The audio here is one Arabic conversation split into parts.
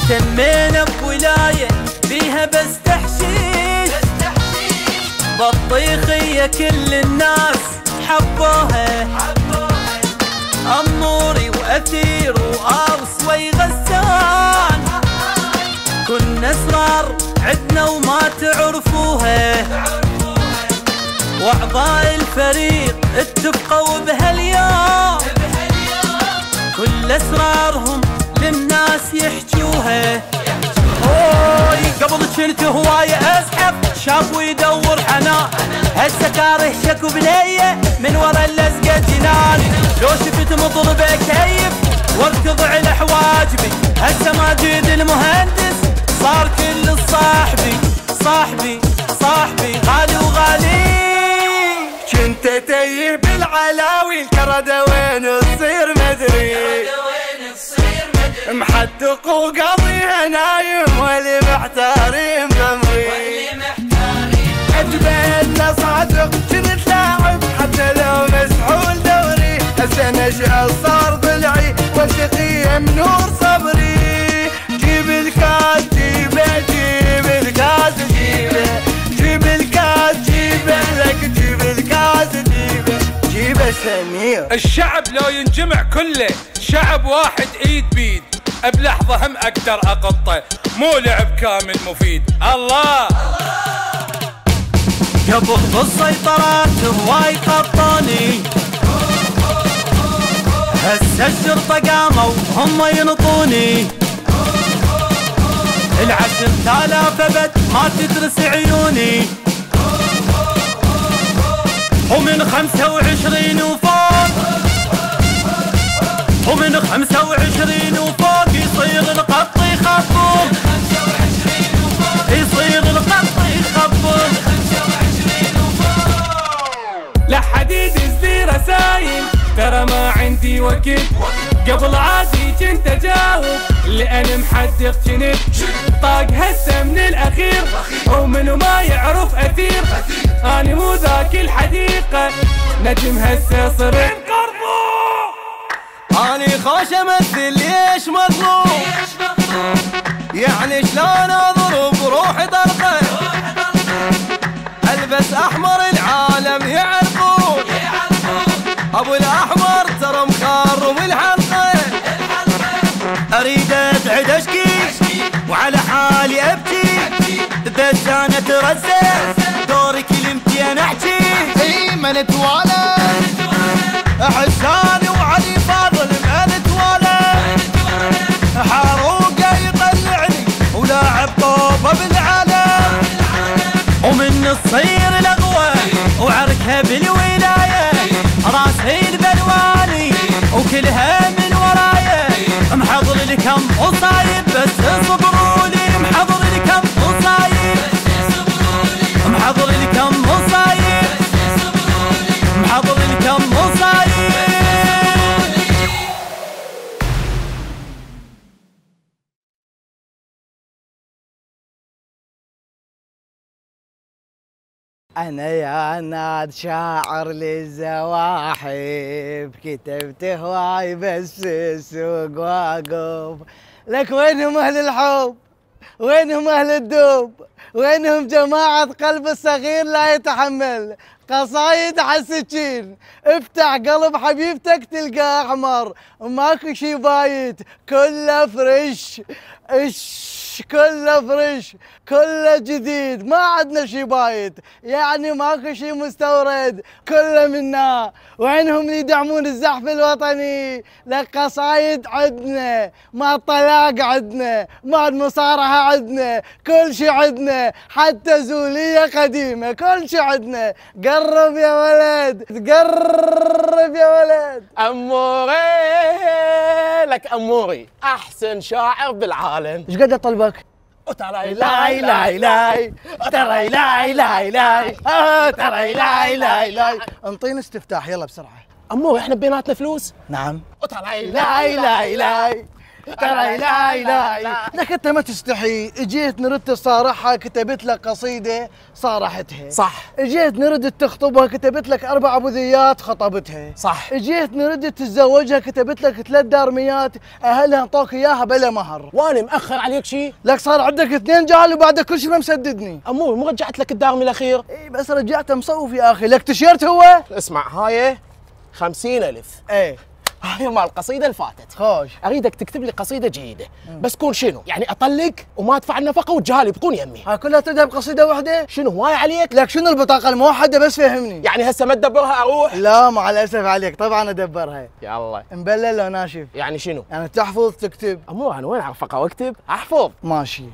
تمينا بولاية فيها بس تحشيش، بطيخية كل الناس حبوها، أموري وأثير وأوس وغسان، كنا أسرار عدنا وما تعرفوها، وأعضاء الفريق اتفقوا بهاليوم كل أسرارهم للناس يحجوها. اوي قبل كنت هواية اسحب شاب ويدور حنان، هسه كاره شكو بنية من ورا اللزقة جنان، لو شفت مطلبة كيف واركض على حواجبي، هسه ماجد المهندس صار كل صاحبي، صاحبي غالي وغالي. كنت تيه بالعلاوي الكردة وين تصير مدري، محدق وقضيها نايم واللي محتارين بمري، اتبنى صادق كنت لاعب حتى لو مسحول دوري، هسه نشأ صار ضلعي والشقية نور صبري، جيب الكاس جيبه، جيب الكاس جيبه، جيب الكاس جيبه لك، جيب الكاس جيبه، جيبه سمير. الشعب لو ينجمع كله شعب واحد ايد بيد، بلحظة هم اقدر اقطه، مو لعب كامل مفيد. الله قبل بالسيطرات هواي خطاني، هسه الشرطة قاموا هم ينطوني، 10,000 ابد ما تدرس عيوني، ومن 25 وفوق، ومن 25 وفوق يصير القط يخبط، يصير القط يخبط. لحديد الزي رسايل ترى ما عندي وقت، قبل عادي كنت اجاوب لان محدق جنب، طاق هسه من الاخير ومن ما يعرف اثير، اني مو ذاك الحديقه نجم هسه صرت قربو، اني خوش امثل ليش مظلوم، يعني شلون اضرب روحي طلقه، البس احمر العالم يعرفون، ابو الاحمر ترى مخرم الحلقه، اريد ابعد اشكي وعلى حالي ابكي، بس انا اترزق دوري كلمتي انا احكي، اي ما نتوالى حساني وعلي فاضل ما نتوالى، حاروقه يطلعني ولاعب طوبه بالعالم، ومن تصير الاقوى وعركها بالولايه، راسي البلواني وكلها من ورايا، محضر لكم مصايب بس اصبروا لي، محضر لكم مصايب، محضر لكم مصايب، محضر لكم مصايب. أنا يا ناد شاعر للزواحف، كتبت هواي بس السوق واقف، لك وينهم أهل الحب؟ وينهم أهل الدوب؟ وينهم جماعة قلب الصغير لا يتحمل؟ قصايد حسكين، افتح قلب حبيبتك تلقاه أحمر، وماكو شي بايت كله فريش، كله فريش، كله جديد، ما عندنا شي بايت، يعني ماكو شي مستورد، كله منا. وينهم اللي يدعمون الزحف الوطني؟ لك قصايد عندنا، ما الطلاق عندنا، ما المصارحة عندنا، كل شي عندنا، حتى زولية قديمة، كل شي عندنا. قرب يا ولد، قرب يا ولد. أموري لك أموري أحسن شاعر بالعالم. ايش قد اطلبك؟ ترى لاي لاي لاي، ترى لاي لاي لاي، ترى لاي لاي لاي. انطيني استفتاح يلا بسرعة. أموري احنا بيناتنا فلوس؟ نعم. ترى لاي لاي لاي، ترى لا لا لك انت ما تستحي. اجيت نرد تصارحها كتبت لك قصيده صارحتها. صح. اجيت نرد تخطبها كتبت لك 4 بذيات خطبتها. صح. اجيت نرد تتزوجها كتبت لك 3 دارميات اهلها انطوك اياها بلا مهر. وانا مأخر عليك شيء؟ لك صار عندك 2 جال وبعدك كل شيء ما مسددني. امور مو رجعت لك الدارمي الاخير؟ اي بس رجعته مصوف يا اخي. لك تيشيرت هو؟ اسمع هاي 50,000. ايه هاي مال القصيده اللي فاتت. خوش. اريدك تكتب لي قصيده جيده بس تكون شنو؟ يعني اطلق وما ادفع النفقه وتجهالي بقون يمي. ها كلها تدها بقصيده واحده؟ شنو هواي عليك؟ لك شنو البطاقه الموحده بس فهمني. يعني هسه ما تدبرها اروح؟ لا مع الاسف عليك طبعا ادبرها. يلا. مبلل لو ناشف. يعني شنو؟ يعني تحفظ تكتب. امور انا وين اعرف اقرا واكتب؟ احفظ. ماشي.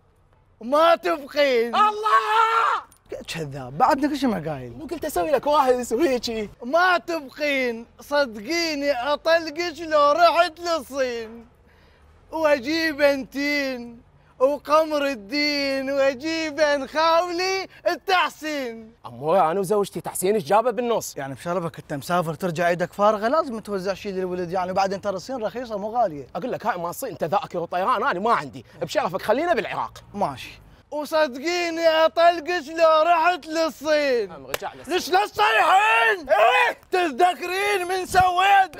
ما تبقين. الله كذاب بعدنا كل شيء ما قايل. مو قلت اسوي لك واحد يسوي هيجي؟ ما تبقين صدقيني اطلقش لو رحت للصين واجيب انتين وقمر الدين واجيب خاولي التحسين. امور انا وزوجتي تحسين ايش جابه بالنص؟ يعني بشرفك انت مسافر ترجع ايدك فارغه لازم توزع شيء للولد يعني. وبعدين ترى الصين رخيصه مو غاليه. اقول لك هاي ما تصير انت ذاكر وطيران انا ما عندي بشرفك خلينا بالعراق. ماشي. وصدقيني اطلقش لو رحت للصين. رجع ليش لا تصيحين؟ تتذكرين من سويت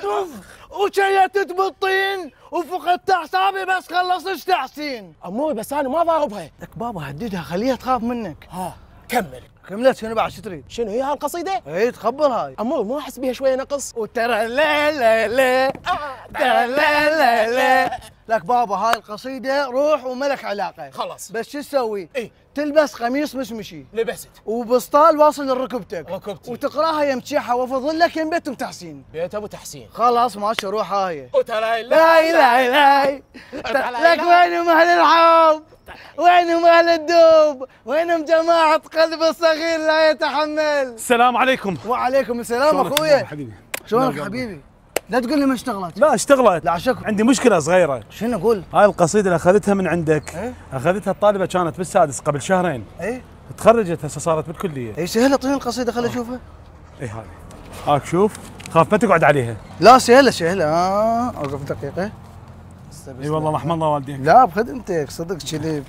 وشيتت بالطين وفقدت اعصابي بس خلصت تحسين. اموي بس انا ما ضاربها. لك بابا هددها خليها تخاف منك. ها كمل. كملت شنو بعد شو تريد؟ شنو هي هالقصيده؟ اي تخبر هاي. اموي مو احس بيها شويه نقص؟ وترى لا لا لا ترى لا لا لا. لك بابا هاي القصيده روح وملك علاقه. خلاص. بس شو تسوي؟ ايه تلبس قميص مشمشي لبست وبسطال واصل لركبتك ركبتي وتقراها يم تشيحه وفضل لك يم بيت تحسين. بيت ابو تحسين. خلاص ماشي روح هاي. وترى لا لا لا لك وينهم اهل الحب؟ وينهم اهل الدوب؟ وينهم جماعه قلب الصغير لا يتحمل؟ السلام عليكم. وعليكم السلام اخويا. حبيبي شلونك حبيبي؟ لا تقول لي ما اشتغلت. لا اشتغلت. لا عشان عندي مشكلة صغيرة. شنو قول؟ هاي القصيدة اللي اخذتها من عندك ايه؟ اخذتها الطالبة كانت بالسادس قبل شهرين. ايه؟ تخرجت هسه صارت بالكلية. اي سهله اعطيني القصيده خلي اشوفها. اي هذه. هاك شوف خاف ما تقعد عليها. لا سهله سهله. اوقف دقيقه. اي والله رحم الله والديك. لا بخدمتك صدق شليب.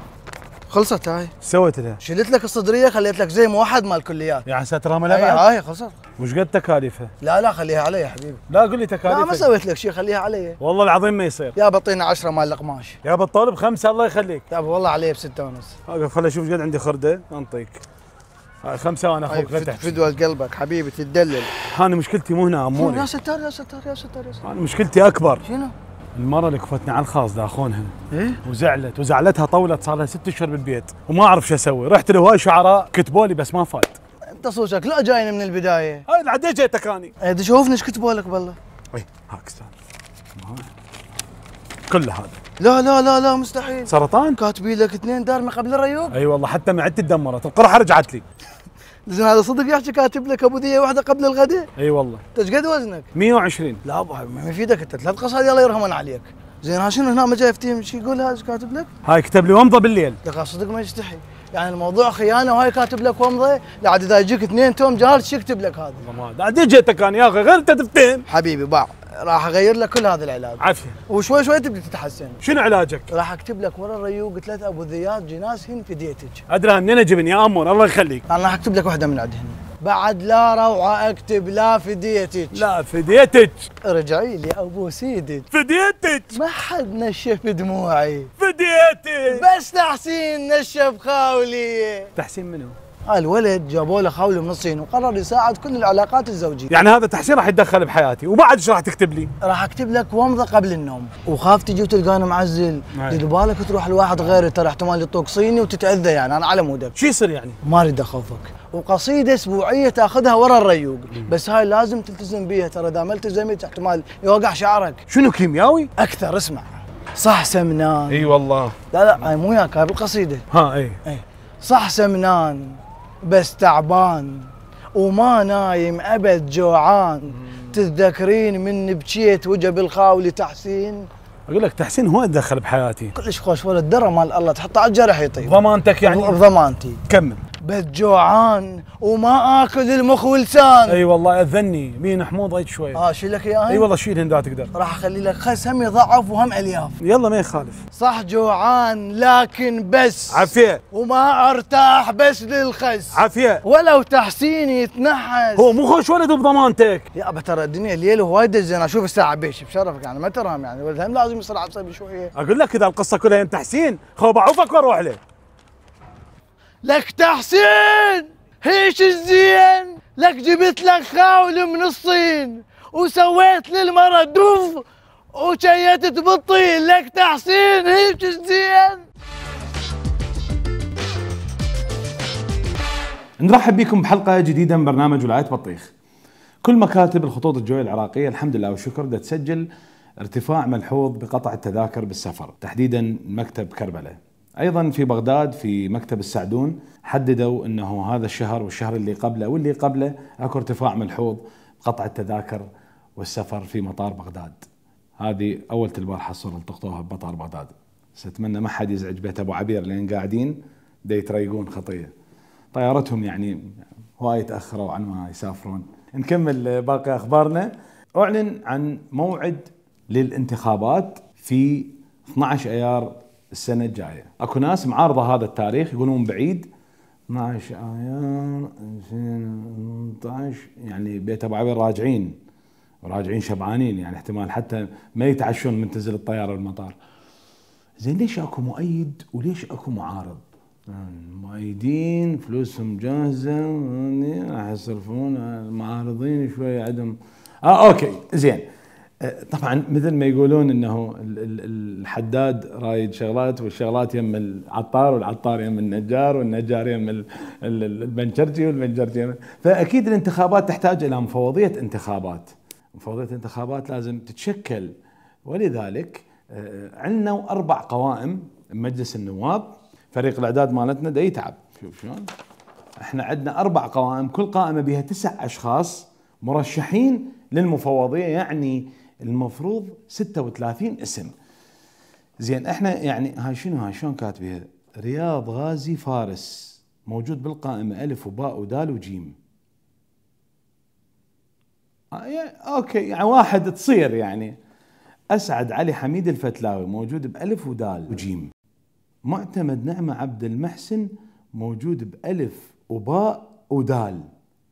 خلصت هاي. سويت لها؟ شلت لك الصدريه خليت لك زي موحد مال الكليات. يعني سترها ملا اي بعد؟ هاي خلصت. وش قد تكاليفها؟ لا خليها علي يا حبيبي. لا قول لي لا تكاليفها. ما سويت لك شيء خليها علي. والله العظيم ما يصير. يا بطينا 10 مال القماش. يا بالطالب 5 الله يخليك. يا والله علي ب6 ونص. اوقف خلي اشوف ايش قد عندي خردة انطيك. هاي 5 وانا اخوك لا تحكي. فدوى قلبك حبيبي تدلل. انا مشكلتي مو هنا يا اموري. ستار يا ستار يا ستار يا ستار. انا مشكلتي اكبر. شنو؟ المرة اللي كفتني على الخاص داخونها ايه؟ وزعلتها طولت صار لها 6 اشهر بالبيت وما اعرف شو اسوي. رحت لهواي شعراء كتبوا لي بس ما فاد. انت صوتك لا جايني من البدايه. هاي العدي جيتك اني. ايه شوفني ايش كتبوا لك بالله. اي هاك استاذ كله هذا. لا مستحيل. سرطان؟ كاتبين لك 2 دارمه قبل الريوق. اي والله حتى معدتي تدمرت القرحه رجعت لي. زين هذا صدق يحكي كاتب لك ابو ديه واحده قبل الغداء؟ اي والله. انت ايش قد وزنك؟ 120. لا ابو ما يفيدك انت 3 قصايد الله يرحمن عليك. زين ها شنو هنا ما جاي يفتيم شو يقول هذا كاتب لك؟ هاي كتب لي ومضه بالليل. لك صدق ما يستحي. يعني الموضوع خيانه وهاي كاتب لك ومضه. لعد اذا يجيك 2 توم جهال شو يكتب لك هذا؟ والله ما عدي جيتك اني يا اخي غير انت تفتهم. حبيبي باع راح اغير لك كل هذا العلاج. عافيه. وشوي شوي تبدي تتحسن. شنو علاجك؟ راح اكتب لك ورا الريوق 3 ابو ذيات جناس هن في ديتك. ادري منين اجبن يا امور الله يخليك. انا راح اكتب لك واحده من عندهن. بعد لا روعه اكتب لا في ديتك. لا فديتك. ارجعي لي ابو سيدك. فديتك. ما حد نشف دموعي. فديتك. بس تحسين نشف خاولي. تحسين منو؟ الولد جابوا له خاوله من الصين وقرر يساعد كل العلاقات الزوجيه. يعني هذا تحسين راح يتدخل بحياتي وبعد ايش راح تكتب لي؟ راح اكتب لك ومضه قبل النوم وخاف تجي وتلقاني معزل. دير بالك تروح لواحد غيري ترى احتمال يطوق صيني وتتاذى يعني انا على مودك. شو يصير يعني؟ ما اريد اخوفك. وقصيده اسبوعيه تاخذها ورا الريوق بس هاي لازم تلتزم بيها ترى اذا ما التزمت احتمال يوقع شعرك. شنو كيمياوي؟ اكثر اسمع. صح سمنان. اي والله. لا هاي مو وياك هاي بالقصيده. ها اي صح سمنان بس تعبان وما نايم ابد جوعان. تتذكرين من بكيت وجب الخاولي تحسين. اقول لك تحسين هو يتدخل بحياتي. كلش خوش ولد درى مال الله تحطه على الجرح يطيب. ضمانتك يعني؟ بضمانتي. كمل. بس جوعان وما اكل المخ ولسان. اي والله اذني مين حموض هيك شوي. شيل لك اياه؟ اي والله شيلهن اذا تقدر. راح اخلي لك خس هم يضعف وهم الياف. يلا ما يخالف. صح جوعان لكن بس عافيه. وما ارتاح بس للخس. عافيه. ولو تحسين يتنحس. هو مو خوش ولد بضمانتك. يا ابا ترى الدنيا الليل وهوايد زين. اشوف الساعه بيش بشرفك يعني ما ترام يعني ولد هم لازم يصير عصبي شويه. اقول لك اذا القصه كلها انت حسين خو بعوفك واروح له. لك تحسين هيش الزين. لك جبت لك خاول من الصين وسويت للمرة دوف وشيتت بالطين. لك تحسين هيش الزين. نرحب بكم بحلقة جديدة من برنامج ولاية بطيخ. كل مكاتب الخطوط الجوية العراقية الحمد لله والشكر بدها تسجل ارتفاع ملحوظ بقطع التذاكر بالسفر، تحديدا مكتب كربلاء. ايضا في بغداد في مكتب السعدون حددوا انه هذا الشهر والشهر اللي قبله واللي قبله اكو ارتفاع ملحوظ بقطع التذاكر والسفر في مطار بغداد. هذه اول البارحه الصوره التقطوها بمطار بغداد. اتمنى ما حد يزعج بيت ابو عبير لان قاعدين دا يتريقون خطيه. طيارتهم يعني هواي تاخروا عن ما يسافرون. نكمل باقي اخبارنا. اعلن عن موعد للانتخابات في 12 ايار السنة الجاية. اكو ناس معارضة هذا التاريخ يقولون بعيد 12 ايار 2018 يعني بيت ابو عبير راجعين شبعانين يعني احتمال حتى ما يتعشون من تنزل الطيارة بالمطار. زين ليش اكو مؤيد وليش اكو معارض؟ المؤيدين فلوسهم جاهزة راح يصرفون، المعارضين شوية عندهم اوكي زين. طبعا مثل ما يقولون انه الحداد رايد شغلات والشغلات يم العطار والعطار يم النجار والنجار يم البنشرجي والبنشرجي يم. فاكيد الانتخابات تحتاج الى مفوضيه انتخابات. مفوضيه الانتخابات لازم تتشكل، ولذلك عندنا 4 قوائم بمجلس النواب. فريق الاعداد مالتنا دا يتعب. شوف شلون احنا عندنا 4 قوائم، كل قائمه بها 9 اشخاص مرشحين للمفوضيه، يعني المفروض 36 اسم. زين احنا يعني هاي شنو هاي شلون كاتبها؟ رياض غازي فارس موجود بالقائمه الف وباء ودال وجيم. اوكي يعني واحد تصير يعني. اسعد علي حميد الفتلاوي موجود بألف ودال وجيم. معتمد نعمة عبد المحسن موجود بألف وباء ودال.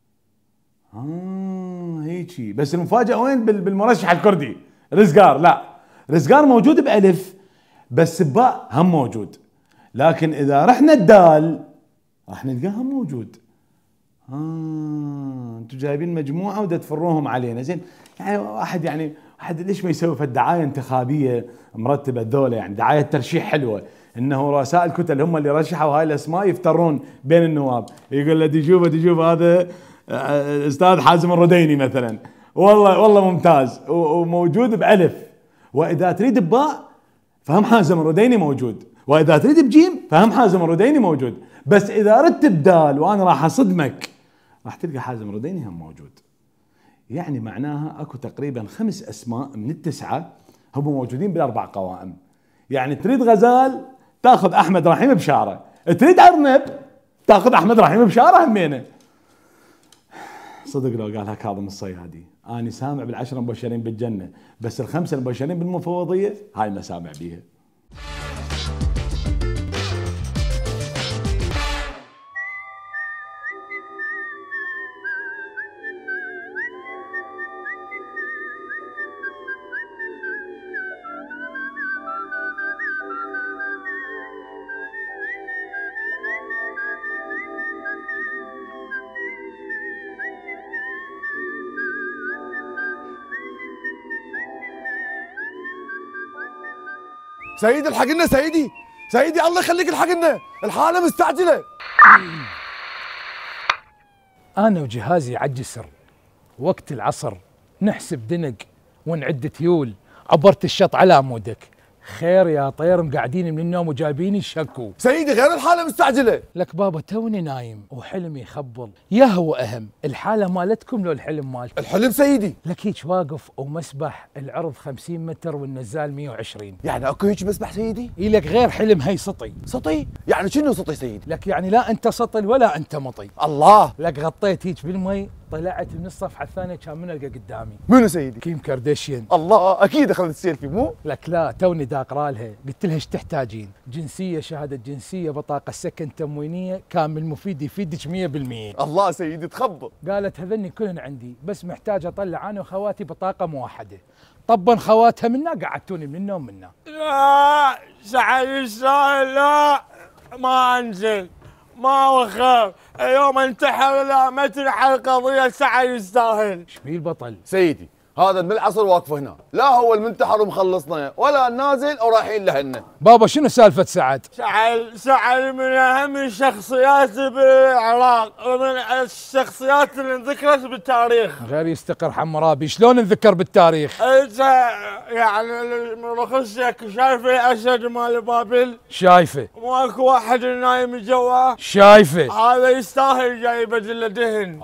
هيجي. بس المفاجأة وين؟ بالمرشح الكردي رزقار. لا رزقار موجود بألف بس بباء هم موجود، لكن إذا رحنا الدال راح نلقاها موجود. انتم جايبين مجموعة ودا تفروهم علينا. زين يعني واحد ليش ما يسوي في الدعاية انتخابية مرتبة ذولا، يعني دعاية ترشيح حلوة، انه رؤساء الكتل هم اللي رشحوا هاي الاسماء يفترون بين النواب. يقول له تشوف هذا استاذ حازم الرديني مثلا، والله ممتاز وموجود بألف، واذا تريد بباء فهم حازم الرديني موجود، واذا تريد بجيم فهم حازم الرديني موجود. بس اذا ردت بدال وانا راح اصدمك راح تلقى حازم الرديني هم موجود. يعني معناها اكو تقريبا 5 اسماء من ال9 هم موجودين بال4 قوائم. يعني تريد غزال تاخذ احمد رحيم بشاره، تريد ارنب تاخذ احمد رحيم بشاره همينه. صدق لو قالها كاظم الصيادي اني سامع بال10 مبشرين بالجنه، بس ال5 المبشرين بالمفوضيه هاي ما سامع بيها. سيدي الحق لنا سيدي الله يخليك الحق لنا، الحالة مستعجلة. أنا وجهازي عجسر، وقت العصر نحسب دنق ونعد تيول، عبرت الشط على عمودك، خير يا طير، مقعدين من النوم وجايبيني الشكو. سيدي غير الحالة مستعجلة. لك بابا توني نايم وحلمي يخبل، يا هو أهم الحالة مالتكم لو الحلم مالتكم؟ الحلم سيدي. لك هيك واقف ومسبح العرض 50 متر والنزال 120. يعني اكو هيك مسبح سيدي؟ إي لك غير حلم هي سطي. سطي؟ يعني شنو سطي سيدي؟ لك يعني لا أنت سطل ولا أنت مطي. الله. لك غطيت هيك بالمي، طلعت من الصفحة الثانية كان من ألقى قدامي منو سيدي؟ كيم كارديشيان. الله، اكيد اخذت السيلفي مو؟ لك لا توني داقرا لها، قلت لها ايش تحتاجين؟ جنسية، شهادة جنسية، بطاقة سكن، تموينية، كامل مفيد يفيدك 100%. الله سيدي تخبط. قالت هذني كلهن عندي، بس محتاج اطلع انا وخواتي بطاقة موحدة. طبا خواتها منا قعدتوني من النوم منا. لا سعد يستاهل، لا ما انزل، ما وخر اليوم انتحر، لا ما تنحل قضية سعد يستاهل. ايش بيه البطل؟ سيدي هذا من العصر واقف هنا، لا هو المنتحر ومخلصنا ولا النازل ورايحين لهن. بابا شنو سالفة سعد؟ سعد من اهم الشخصيات بالعراق ومن الشخصيات اللي انذكرت بالتاريخ. غير يستقر حمرابي، شلون نذكر بالتاريخ؟ انت يعني رخصك شايف الاسد مال بابل؟ شايفه. ماكو واحد نايم جوا؟ شايفه. هذا يستاهل جايبة له دهن.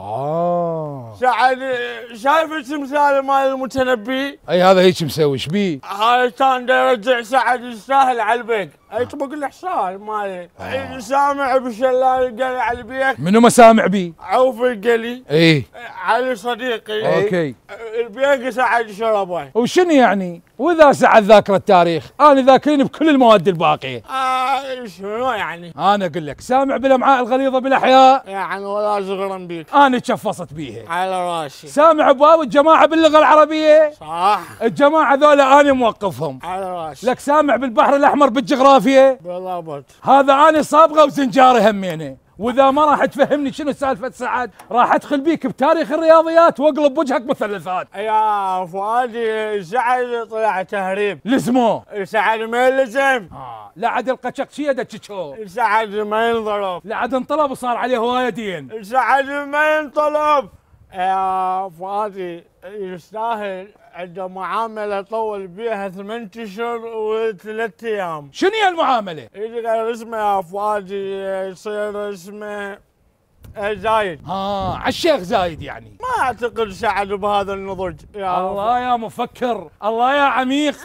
سعد شايف التمثال مال المتنبي؟ اي هذا هيك مسوي، ايش بيه؟ هذا كان يرجع سعد يستاهل على البيت، اي طبق الحصان مالي. سامع بشلال القلي على البيت؟ منو ما سامع بيه؟ عوف القلي. ايه علي صديقي. اوكي. البيق سعد شربه. وشنو يعني؟ واذا سعد ذاكر التاريخ، انا ذاكرين بكل المواد الباقيه. شنو يعني؟ انا اقول لك، سامع بالامعاء الغليظه بالاحياء؟ يعني ولا زغرا بيك. انا تشفصت بيها. على راسي. سامع بواو الجماعه باللغه العربيه؟ صح. الجماعه ذولا انا موقفهم. على راسي. لك سامع بالبحر الاحمر بالجغرافيا؟ بالضبط. هذا انا صابغه وزنجاري همينه. واذا ما راح تفهمني شنو سالفه سعد، راح ادخل بيك بتاريخ الرياضيات واقلب وجهك مثلثات. يا فؤادي سعد طلع تهريب. لزموه. سعد ما يلزم. لا عاد القشقشيه دتشو. سعد ما ينضرب. لا عاد انطلب وصار عليه هوايه دين. سعد ما ينطلب. يا فؤادي يستاهل، عنده معاملة طول بيها 8 اشهر و3 ايام. شنو هي المعاملة؟ يغير اسمه يا فؤادي، يصير اسمه زايد. على الشيخ زايد يعني. ما اعتقد سعد بهذا النضج. يا الله يا مفكر، الله يا عميق.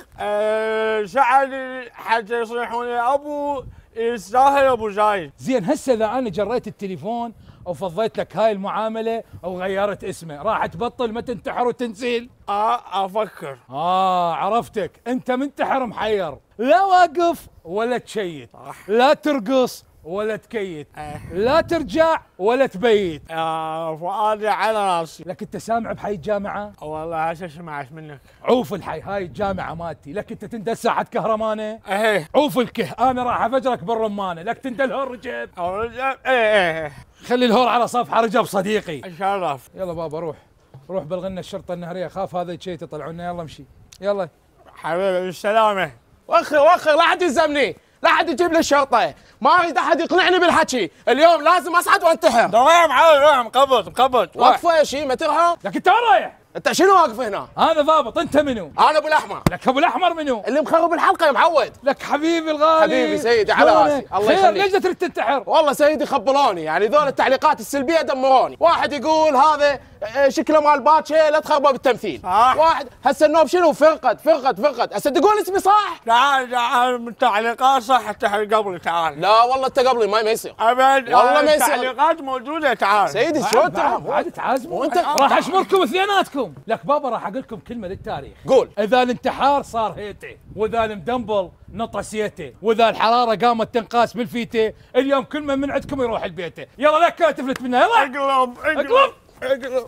سعد حتى يصيحون يا ابو، يستاهل ابو زايد. زين هسه اذا انا جريت التليفون وفضيت لك هاي المعامله وغيرت اسمه، راح تبطل ما تنتحر وتنزل؟ افكر. عرفتك، انت منتحر محير، لا واقف ولا تشيت، لا ترقص ولا تكيت، لا ترجع ولا تبيت. يا فؤادي على راسي. لك انت سامع بحي الجامعه؟ والله هسه سمعت منك. عوف الحي، هاي الجامعه مالتي. لك انت تندل ساعه كهرمانه؟ ايه. عوف الكه، انا راح افجرك بالرمانه. لك تندل هور رجب؟ رجب. ايه. خلي الهور على صفحه رجب صديقي. اتشرف. يلا بابا روح بلغنا الشرطه النهريه، خاف هذا شيء يطلعونا. يلا امشي يلا حبيبي بالسلامه. وخر لا حد يلزمني، لا حد يجيب لي الشرطه، ما اريد احد يقنعني بالحكي، اليوم لازم اصعد وانتحر. تمام عادي، روح مقبض. واقفه يا شيء ما ترها؟ لك انت وين رايح؟ انت شنو واقف هنا؟ انا ضابط، انت منو؟ انا ابو الاحمر. لك ابو الاحمر منو؟ اللي مخرب الحلقه يا معود. لك حبيبي الغالي. حبيبي سيدي على راسي، الله خير، يخليك. ليش تريد تنتحر؟ والله سيدي خبلوني، يعني ذول التعليقات السلبيه دمروني. واحد يقول هذا شكله مال باتشي لا تخربه بالتمثيل. واحد هسه النوب شنو فرقد هسه تقول اسمي صح؟ تعال من التعليقات صح، التحر قبلي تعال. لا والله انت قبلي ما يصير ابد، والله ما يصير. التعليقات موجوده تعال. سيدي شلون ترى؟ بعد تعازموا وانت راح اشمركم اثنيناتكم. لك بابا راح اقول لكم كلمه للتاريخ. قول. اذا الانتحار صار هيته، واذا المدمبل نطسيته، واذا الحراره قامت تنقاس بالفيته، اليوم كل من عندكم يروح لبيته. يلا لك تفلت منها. يلا اقلب.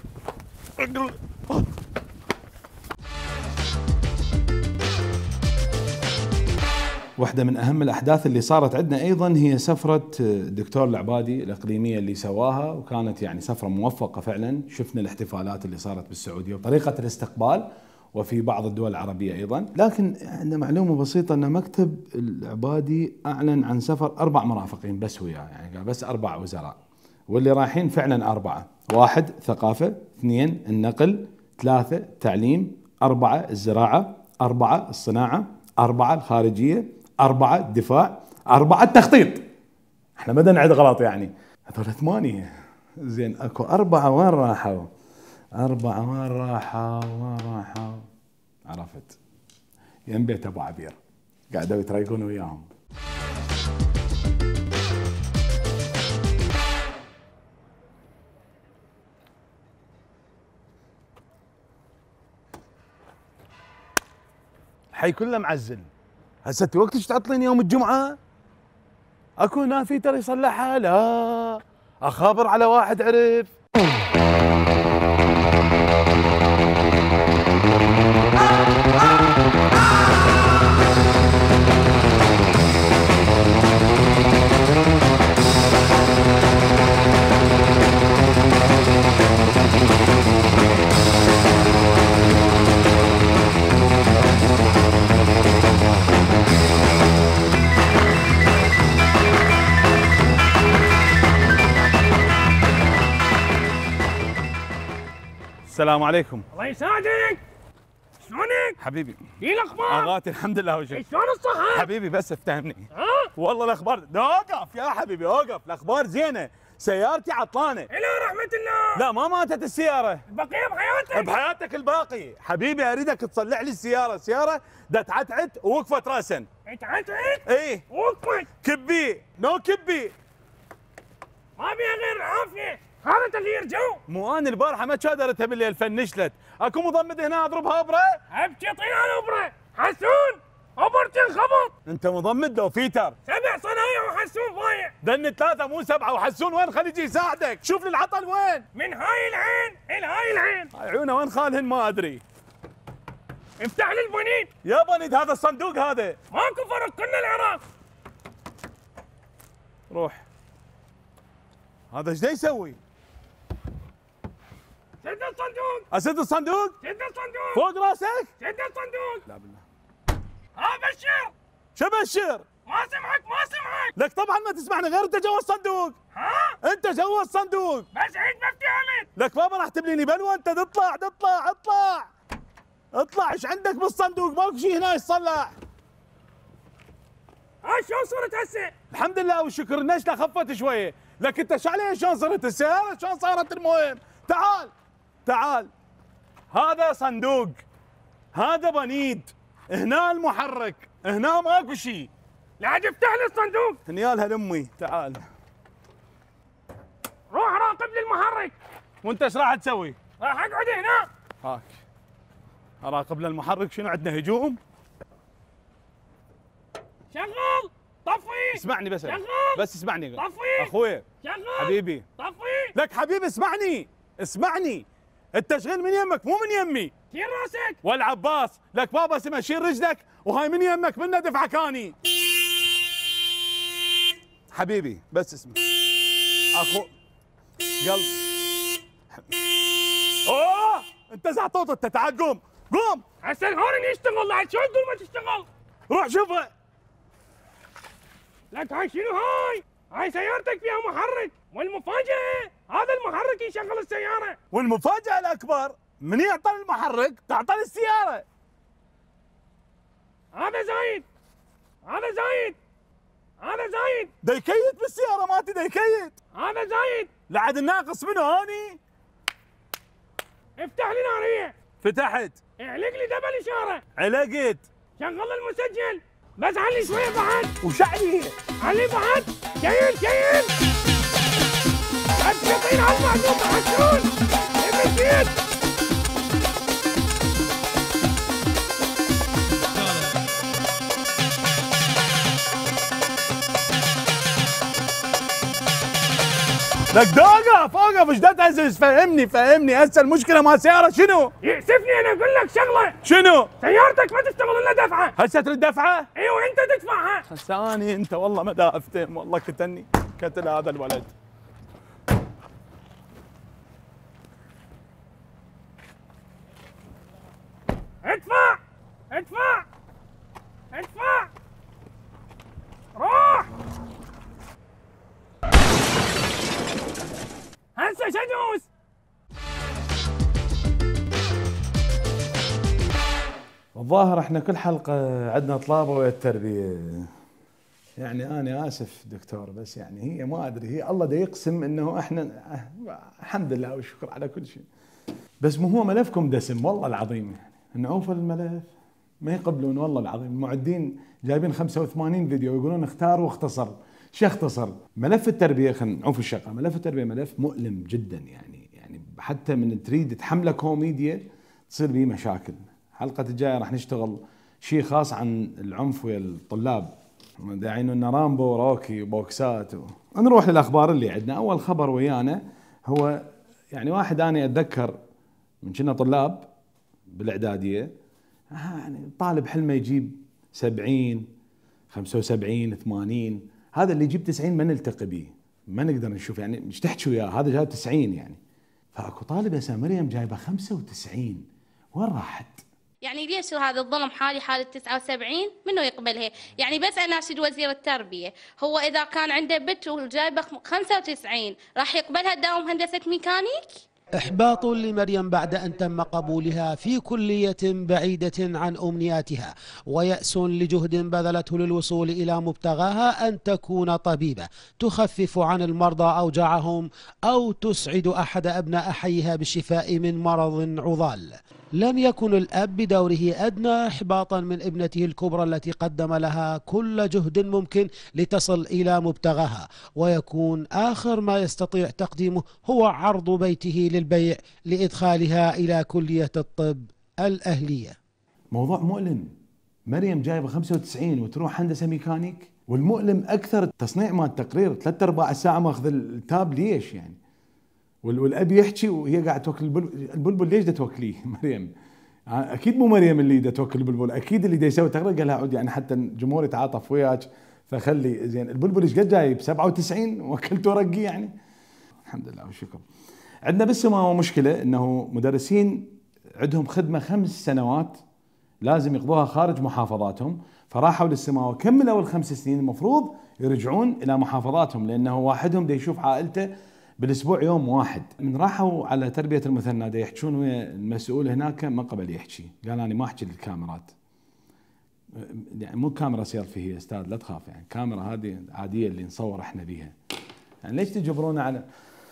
واحدة من أهم الأحداث اللي صارت عندنا أيضا هي سفرة الدكتور العبادي الإقليمية اللي سواها، وكانت يعني سفرة موفقة فعلا. شفنا الاحتفالات اللي صارت بالسعودية وطريقة الاستقبال، وفي بعض الدول العربية أيضا. لكن عندنا معلومة بسيطة أن مكتب العبادي أعلن عن سفر 4 مرافقين بس وياه، يعني قال بس 4 وزراء، واللي رايحين فعلا 4. 1 ثقافة، 2 النقل، 3 التعليم، 4 الزراعة، 4 الصناعة، 4 الخارجية، 4 الدفاع، 4 التخطيط. احنا ما نعد غلط يعني. هذول 8. زين اكو 4 وين راحوا؟ 4 وين راحوا؟ عرفت. يم بيت ابو عبير قاعدوا يتريقون وياهم. الحي كله معزل. هسه انت وقتش تعطلين يوم الجمعه؟ اكو هنا فيتر يصلحها؟ لا اخابر على واحد عرف. السلام عليكم. الله يساعدك. شلونك؟ حبيبي. ايه الاخبار؟ اغاتي الحمد لله وشكرا. شلون الصحة؟ حبيبي بس افتهمني. ها؟ والله الاخبار اوقف يا حبيبي اوقف، الاخبار زينه، سيارتي عطلانه. الى رحمة الله. لا ما ماتت السياره. البقية بحياتك. بحياتك الباقي. حبيبي اريدك تصلح لي السياره دا تعتعت ووقفت راسا. تعتعت؟ ايه وقفت. كبي نو كبي. ما بيها غير العافية. هذا تغيير جو. مو انا البارحه ما شادرتها بالليل فنشلت، اكو مضمد هنا اضربها ابره؟ ابكي طيها الابرة. حسون ابرتي انخبط. انت مضمد لو فيتر. 7 صنايع وحسون ضايع. دني 3 مو 7 وحسون وين؟ خلي يجي يساعدك، شوف لي العطل وين؟ من هاي العين الى هاي العين. هاي عيونه وين خالهن ما ادري. افتح لي البنيد. يا بنيد هذا الصندوق هذا. ماكو فرق كلنا العراق. روح. هذا ايش دا يسوي؟ شد الصندوق. اسد الصندوق؟ شد الصندوق. فوق راسك؟ شد الصندوق. لا بالله. ها بشر. شو بشر؟ ما سمعك. لك طبعا ما تسمعني غير انت جوا الصندوق. ها؟ انت جوا الصندوق. بس عيد مفتي عليك. لك بابا راح تبليني بلوى انت. اطلع ايش عندك بالصندوق؟ ماكو شيء هنا يتصلح. هاي شلون صرت هسه؟ الحمد لله والشكر النشله خفت شويه، لك انت شو عليه شلون صرت السياره شلون صارت؟ المهم تعال هذا صندوق، هذا بنيد، هنا المحرك، هنا ماكو شيء. لا عاد افتح لي الصندوق. نيالها لامي. تعال روح راقب لي المحرك. وانت ايش راح تسوي؟ راح اقعد هنا. هاك اراقب للمحرك. شنو عندنا هجوم؟ شغل. طفي. اسمعني بس. شغل. بس اسمعني طفي. اخوي. شغل. حبيبي. طفي. لك حبيبي اسمعني التشغيل من يمك مو من يمي. شيل راسك. والعباس لك بابا اسمه شيل رجلك وهاي من يمك منه دفعه كاني. حبيبي بس اسمع اخو قلب. اوه انت زعطوط انت. تعال قوم. هسه الهورن يشتغل. لا شلون تقول ما تشتغل؟ روح شوفه. لك هاي شنو هاي سيارتك فيها محرك، والمفاجأة هذا المحرك يشغل السيارة. والمفاجأة الأكبر من يعطل المحرك تعطل السيارة. هذا زايد. دا يكيد بالسيارة مالتي دا يكيد. هذا زايد. لعد الناقص منه هاني. افتح لي نارية. فتحت. اعلق لي دبل إشارة. علقت. شغل المسجل. بس علي شوية بعد. وش عليه؟ علي بعد. كيل. ابشطين على المعلوم حسون. ابشيت. لك اوقف ايش دا تهزز؟ فهمني هسه المشكلة مال السيارة شنو؟ يأسفني انا اقول لك شغلة. شنو؟ سيارتك ما تشتغل الا دفعة. هسه تريد دفعة؟ ايوه انت تدفعها. ثاني انت والله ما دافتهم، والله كتل هذا الولد. ادفع. روح. هسه شدوس. الظاهر احنا كل حلقه عندنا طلابه ويا التربيه. يعني انا اسف دكتور، بس يعني هي ما ادري، هي الله دا يقسم انه احنا الحمد لله والشكر على كل شيء، بس مو هو ملفكم دسم والله العظيم. يعني نعوف الملف ما يقبلون والله العظيم. المعدين جايبين 85 فيديو يقولون اختار واختصر. شو اختصر؟ ملف التربيه، خلينا نعوف الشقه، ملف التربيه ملف مؤلم جدا. يعني حتى من تريد تحمله كوميديا تصير به مشاكل. الحلقه الجايه راح نشتغل شيء خاص عن العنف ويا الطلاب، داعين لنا رامبو وروكي وبوكسات نروح للاخبار اللي عندنا. اول خبر ويانا هو يعني واحد انا اتذكر من كنا طلاب بالاعداديه، يعني طالب حلمه يجيب 70 75 80. هذا اللي يجيب 90 ما نلتقي به، ما نقدر نشوف، يعني ايش تحكي وياه، هذا جايب 90 يعني. فاكو طالبه اسمها مريم جايبه 95، وين راحت؟ يعني ليش هذا الظلم حالي حالة 79 منو يقبلها؟ يعني بس اناشد وزير التربية، هو اذا كان عنده بنت وجايبه 95 راح يقبلها تداوم هندسة ميكانيك؟ إحباط لمريم بعد أن تم قبولها في كلية بعيدة عن أمنياتها، ويأس لجهد بذلته للوصول إلى مبتغاها أن تكون طبيبة تخفف عن المرضى أوجاعهم أو تسعد أحد أبناء حيها بالشفاء من مرض عضال. لم يكن الأب بدوره أدنى إحباطا من ابنته الكبرى التي قدم لها كل جهد ممكن لتصل إلى مبتغاها، ويكون آخر ما يستطيع تقديمه هو عرض بيته للبيع لإدخالها إلى كلية الطب الأهلية. موضوع مؤلم. مريم جايبه 95 وتروح هندسه ميكانيك، والمؤلم أكثر تصنيع مال التقرير 3/4 ساعة ماخذ التاب. ليش يعني؟ والاب يحكي وهي قاعده توكل البلبل. ليش دا توكليه مريم؟ اكيد مو مريم اللي دا توكل البلبل، اكيد اللي دا يسوي تقرير قال لها عود، يعني حتى الجمهور يتعاطف وياك فخلي زين. البلبل ايش قد جايب 97 وكلته رقي يعني. الحمد لله والشكر. عندنا بالسماوه مشكله انه مدرسين عندهم خدمه 5 سنوات لازم يقضوها خارج محافظاتهم، فراحوا للسماوه كملوا ال5 سنين، المفروض يرجعون الى محافظاتهم لانه واحدهم دا يشوف عائلته بالاسبوع يوم واحد. من راحوا على تربيه المثنى دا يحجون ويا المسؤول هناك ما قبل يحكي، قال انا ما احكي للكاميرات، يعني مو كاميرا سيلفي هي استاذ لا تخاف، يعني كاميرا هذه عاديه اللي نصور احنا بيها، يعني ليش تجبرونا على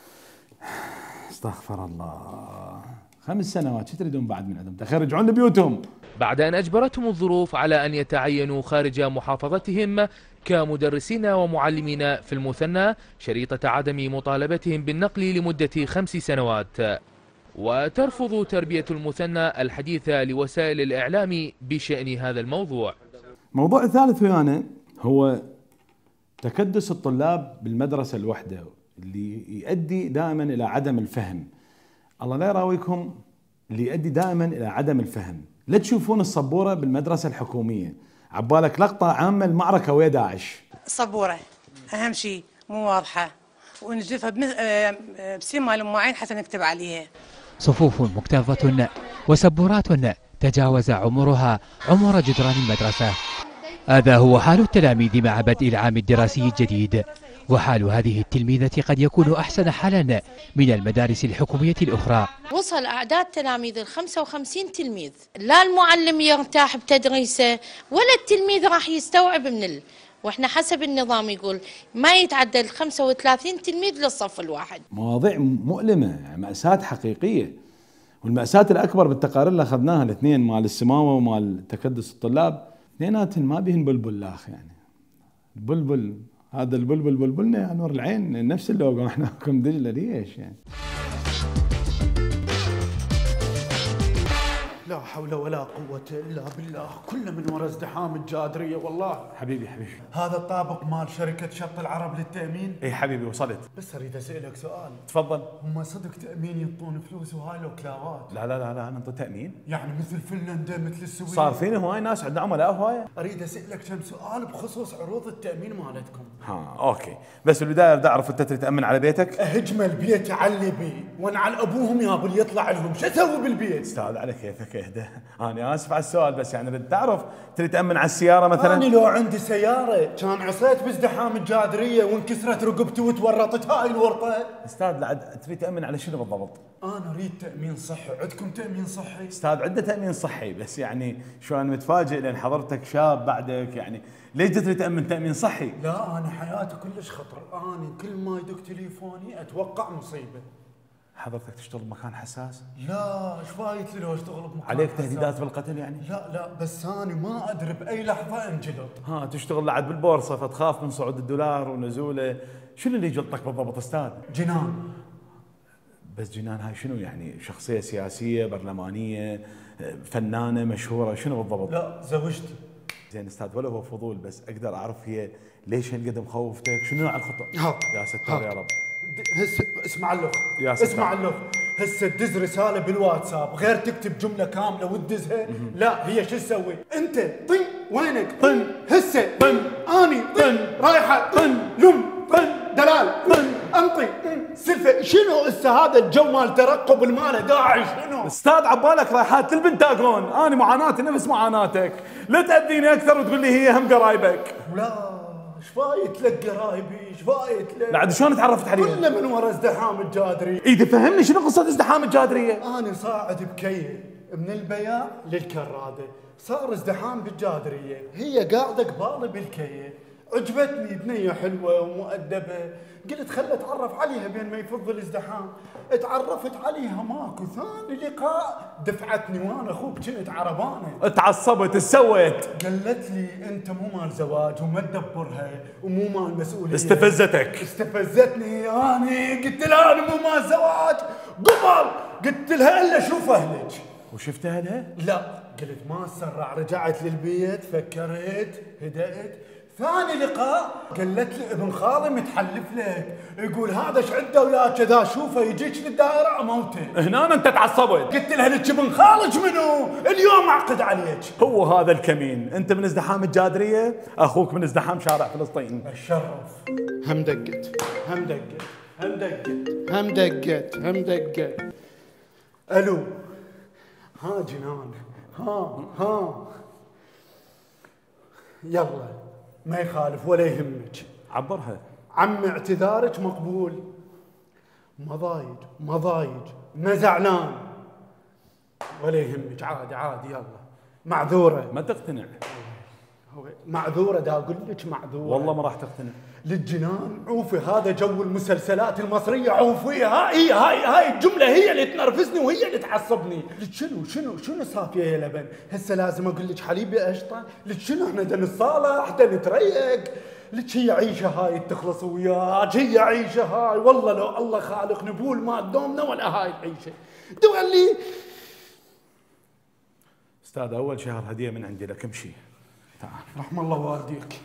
استغفر الله 5 سنوات شو تريدون بعد من عندهم؟ تخيل يرجعون لبيوتهم. بعد أن أجبرتهم الظروف على أن يتعينوا خارج محافظتهم كمدرسين ومعلمين في المثنى شريطة عدم مطالبتهم بالنقل لمدة 5 سنوات. وترفض تربية المثنى الحديث لوسائل الإعلام بشأن هذا الموضوع. الموضوع الثالث ويانا هو تكدس الطلاب بالمدرسة الوحدة اللي يؤدي دائما إلى عدم الفهم. الله لا يراويكم اللي يؤدي دائما إلى عدم الفهم. لا تشوفون الصبورة بالمدرسة الحكومية، عبالك لقطة عامة المعركة ويا داعش. الصبورة أهم شيء مو واضحة، ونجفها بسمة معين حتى نكتب عليها. صفوف مكتظة وسبورات تجاوز عمرها عمر جدران المدرسة. هذا هو حال التلاميذ مع بدء العام الدراسي الجديد، وحال هذه التلميذة قد يكون أحسن حالا من المدارس الحكومية الأخرى. وصل أعداد تلاميذ 55 تلميذ، لا المعلم يرتاح بتدريسه ولا التلميذ راح يستوعب واحنا حسب النظام يقول ما يتعدى 35 تلميذ للصف الواحد. مواضيع مؤلمة، يعني مأساة حقيقية. والمأساة الأكبر بالتقارير اللي أخذناها الاثنين مال السماوة ومال تكدس الطلاب، اثنيناتهم ما بيهن بلبل لاخ، يعني البلبل هذا البلبل بلبلنا يا نور العين نفس اللوجو احنا كم دجله. ليش يعني؟ لا حول ولا قوة إلا بالله، كله من وراء ازدحام الجادرية والله. حبيبي هذا الطابق مال شركة شط العرب للتأمين؟ اي حبيبي وصلت. بس أريد أسألك سؤال. تفضل. هم صدق تأمين ينطون فلوس وهاي لو كلاوات؟ لا ننطي تأمين. يعني مثل فنلندا مثل السويد؟ صار فينا هواي ناس عندنا عملاء هواي. أريد أسألك كم سؤال بخصوص عروض التأمين مالتكم. اوكي، بس بالبداية بدي أعرف أنت تريد تأمن على بيتك؟ أهجم البيت علي بي وانعل أبوهم يا ابو يطلع لهم، شو أسوي بالبيت؟ استاذ على كيفك اهدى. أنا آسف على السؤال، بس يعني بدي تعرف تريد تأمن على السيارة مثلا؟ أنا لو عندي سيارة كان عصيت بازدحام الجادرية وانكسرت رقبتي وتورطت هاي الورطة. استاذ تريد تأمن على شنو بالضبط؟ انا اريد تامين صحي، عندكم تامين صحي؟ استاذ عنده تامين صحي، بس يعني شو انا متفاجئ لان حضرتك شاب بعدك، يعني ليش تريد تامن تامين صحي؟ لا انا حياتي كلش خطر، انا كل ما يدق تليفوني اتوقع مصيبه. حضرتك تشتغل بمكان حساس؟ لا ايش فايت لي لو اشتغل بمكان عليك حساس؟ تهديدات بالقتل يعني؟ لا بس انا ما ادري باي لحظه انجلط. ها تشتغل لعد بالبورصه فتخاف من صعود الدولار ونزوله، شنو اللي يجلطك بالضبط استاذ؟ جنان. بس جنان هاي شنو يعني؟ شخصيه سياسيه، برلمانيه، فنانه مشهوره، شنو بالضبط؟ لا زوجتي. زين استاذ ولا هو فضول، بس اقدر اعرف هي ليش هالقد مخوفتك؟ شنو نوع الخطا؟ يا ستار يا رب. هسه اسمع اللغة، يا ستار. اسمع اللغة، هسه تدز رسالة بالواتساب غير تكتب جملة كاملة وتدزها، لا هي شو تسوي؟ انت طن وينك؟ طن هسه طن اني طن رايحة طن لم طن دلال طن انطي سلفة. شنو هسه هذا الجو مال ترقب المال داعي شنو؟ استاذ عبالك رايحات البنتاغون، انا معاناتي نفس معاناتك، لا تأذيني اكثر وتقول لي هي هم قرايبك. لا ايش فايت لك قرايبي؟ ايش فايت لك؟ بعد شلون تعرفت عليها؟ كله من ورا ازدحام الجادري. اي فهمني شنو قصة ازدحام الجادرية؟ انا صاعد بكيه من البياع للكرادة، صار ازدحام بالجادرية، هي قاعدة قبالي بالكيه، عجبتني بنية حلوة ومؤدبة، قلت خل اتعرف عليها بين ما يفض الازدحام، اتعرفت عليها ماكو ثاني لقاء دفعتني وانا اخوك كنت عربانة. اتعصبت سويت؟ قالت لي انت مو مال زواج وما تدبرها ومو مال مسؤولية. استفزتك؟ استفزتني اني، قلت لها انا مو مال زواج قبل، قلت لها الا شوف اهلك. وشفت اهلها؟ لا قلت ما اسرع، رجعت للبيت فكرت هدأت، ثاني لقاء قالت لي ابن خالي متحلف لك، يقول هذا ايش عنده ويا كذا شوفه يجيك للدائره اموته. هنا انت تعصبت. قلت لها لك ابن خالك منو؟ اليوم اعقد عليك. هو هذا الكمين، انت من ازدحام الجادريه، اخوك من ازدحام شارع فلسطين. الشرف. هم دقت هم دقت هم دقت هم دقت هم دقت. الو. ها جنان، ها يلا ما يخالف ولا يهمك. عبرها. عم اعتذارك مقبول، ما ضايج ما زعلان ولا يهمك، عادي يلا معذوره. ما تقتنع. معذوره دا اقول لك معذوره. والله ما راح تقتنع. للجنان عوفي، هذا جو المسلسلات المصريه عوفيها. هاي الجمله هي اللي تنرفزني وهي اللي تعصبني. لك شنو صافيه يا لبن؟ هسه لازم اقول لك حليبي قشطه؟ لك شنو احنا دا نتصالح دا نتريق؟ لك هي عيشه هاي تخلص وياك، هي عيشه هاي والله لو الله خالق نبول ما دومنا ولا هاي العيشه. تولي استاذ اول شهر هديه من عندي لك، امشي تعال. رحم الله والديك.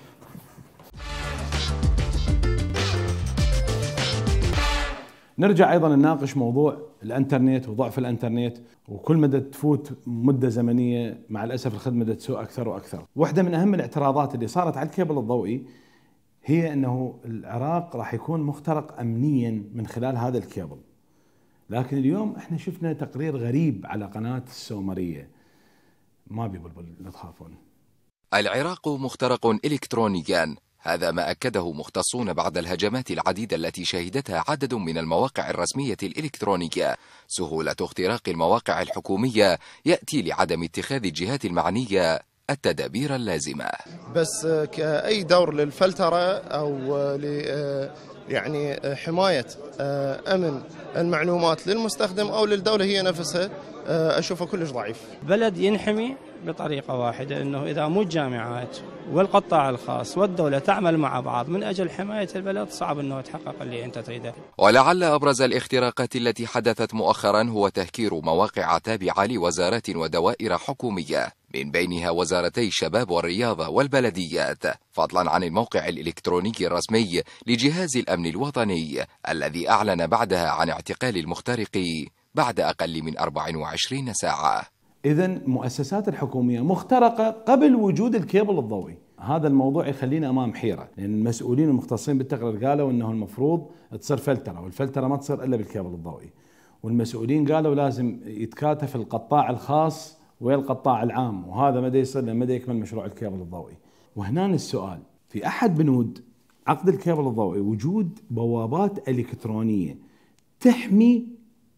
نرجع ايضا نناقش موضوع الانترنت وضعف الانترنت، وكل مدى تفوت مده زمنيه مع الاسف الخدمه تسوء اكثر واكثر. واحده من اهم الاعتراضات اللي صارت على الكيبل الضوئي هي انه العراق راح يكون مخترق امنيا من خلال هذا الكيبل. لكن اليوم احنا شفنا تقرير غريب على قناه السومريه. ما بيبلبل لا تخافون. العراق مخترق إلكترونيا، هذا ما أكده مختصون بعد الهجمات العديدة التي شهدتها عدد من المواقع الرسمية الإلكترونية. سهولة اختراق المواقع الحكومية يأتي لعدم اتخاذ الجهات المعنية التدابير اللازمة. بس كأي دور للفلترة أو يعني حماية أمن المعلومات للمستخدم أو للدولة هي نفسها أشوفه كلش ضعيف. بلد ينحمي بطريقة واحدة، أنه إذا مو الجامعات والقطاع الخاص والدولة تعمل مع بعض من أجل حماية البلد صعب أنه يتحقق اللي أنت تريده. ولعل أبرز الاختراقات التي حدثت مؤخرا هو تهكير مواقع تابعة لوزارات ودوائر حكومية، من بينها وزارتي الشباب والرياضة والبلديات، فضلا عن الموقع الإلكتروني الرسمي لجهاز الأمن الوطني الذي أعلن بعدها عن اعتقال المخترق بعد أقل من 24 ساعة. إذن المؤسسات الحكومية مخترقة قبل وجود الكيبل الضوئي. هذا الموضوع يخلينا أمام حيرة، لأن المسؤولين المختصين بالتقرير قالوا أنه المفروض تصير فلترة، والفلترة ما تصير إلا بالكيبل الضوئي. والمسؤولين قالوا لازم يتكاتف القطاع الخاص والقطاع العام، وهذا مدى يصير لما يكمل مشروع الكيبل الضوئي. وهنا السؤال، في أحد بنود عقد الكيبل الضوئي وجود بوابات إلكترونية تحمي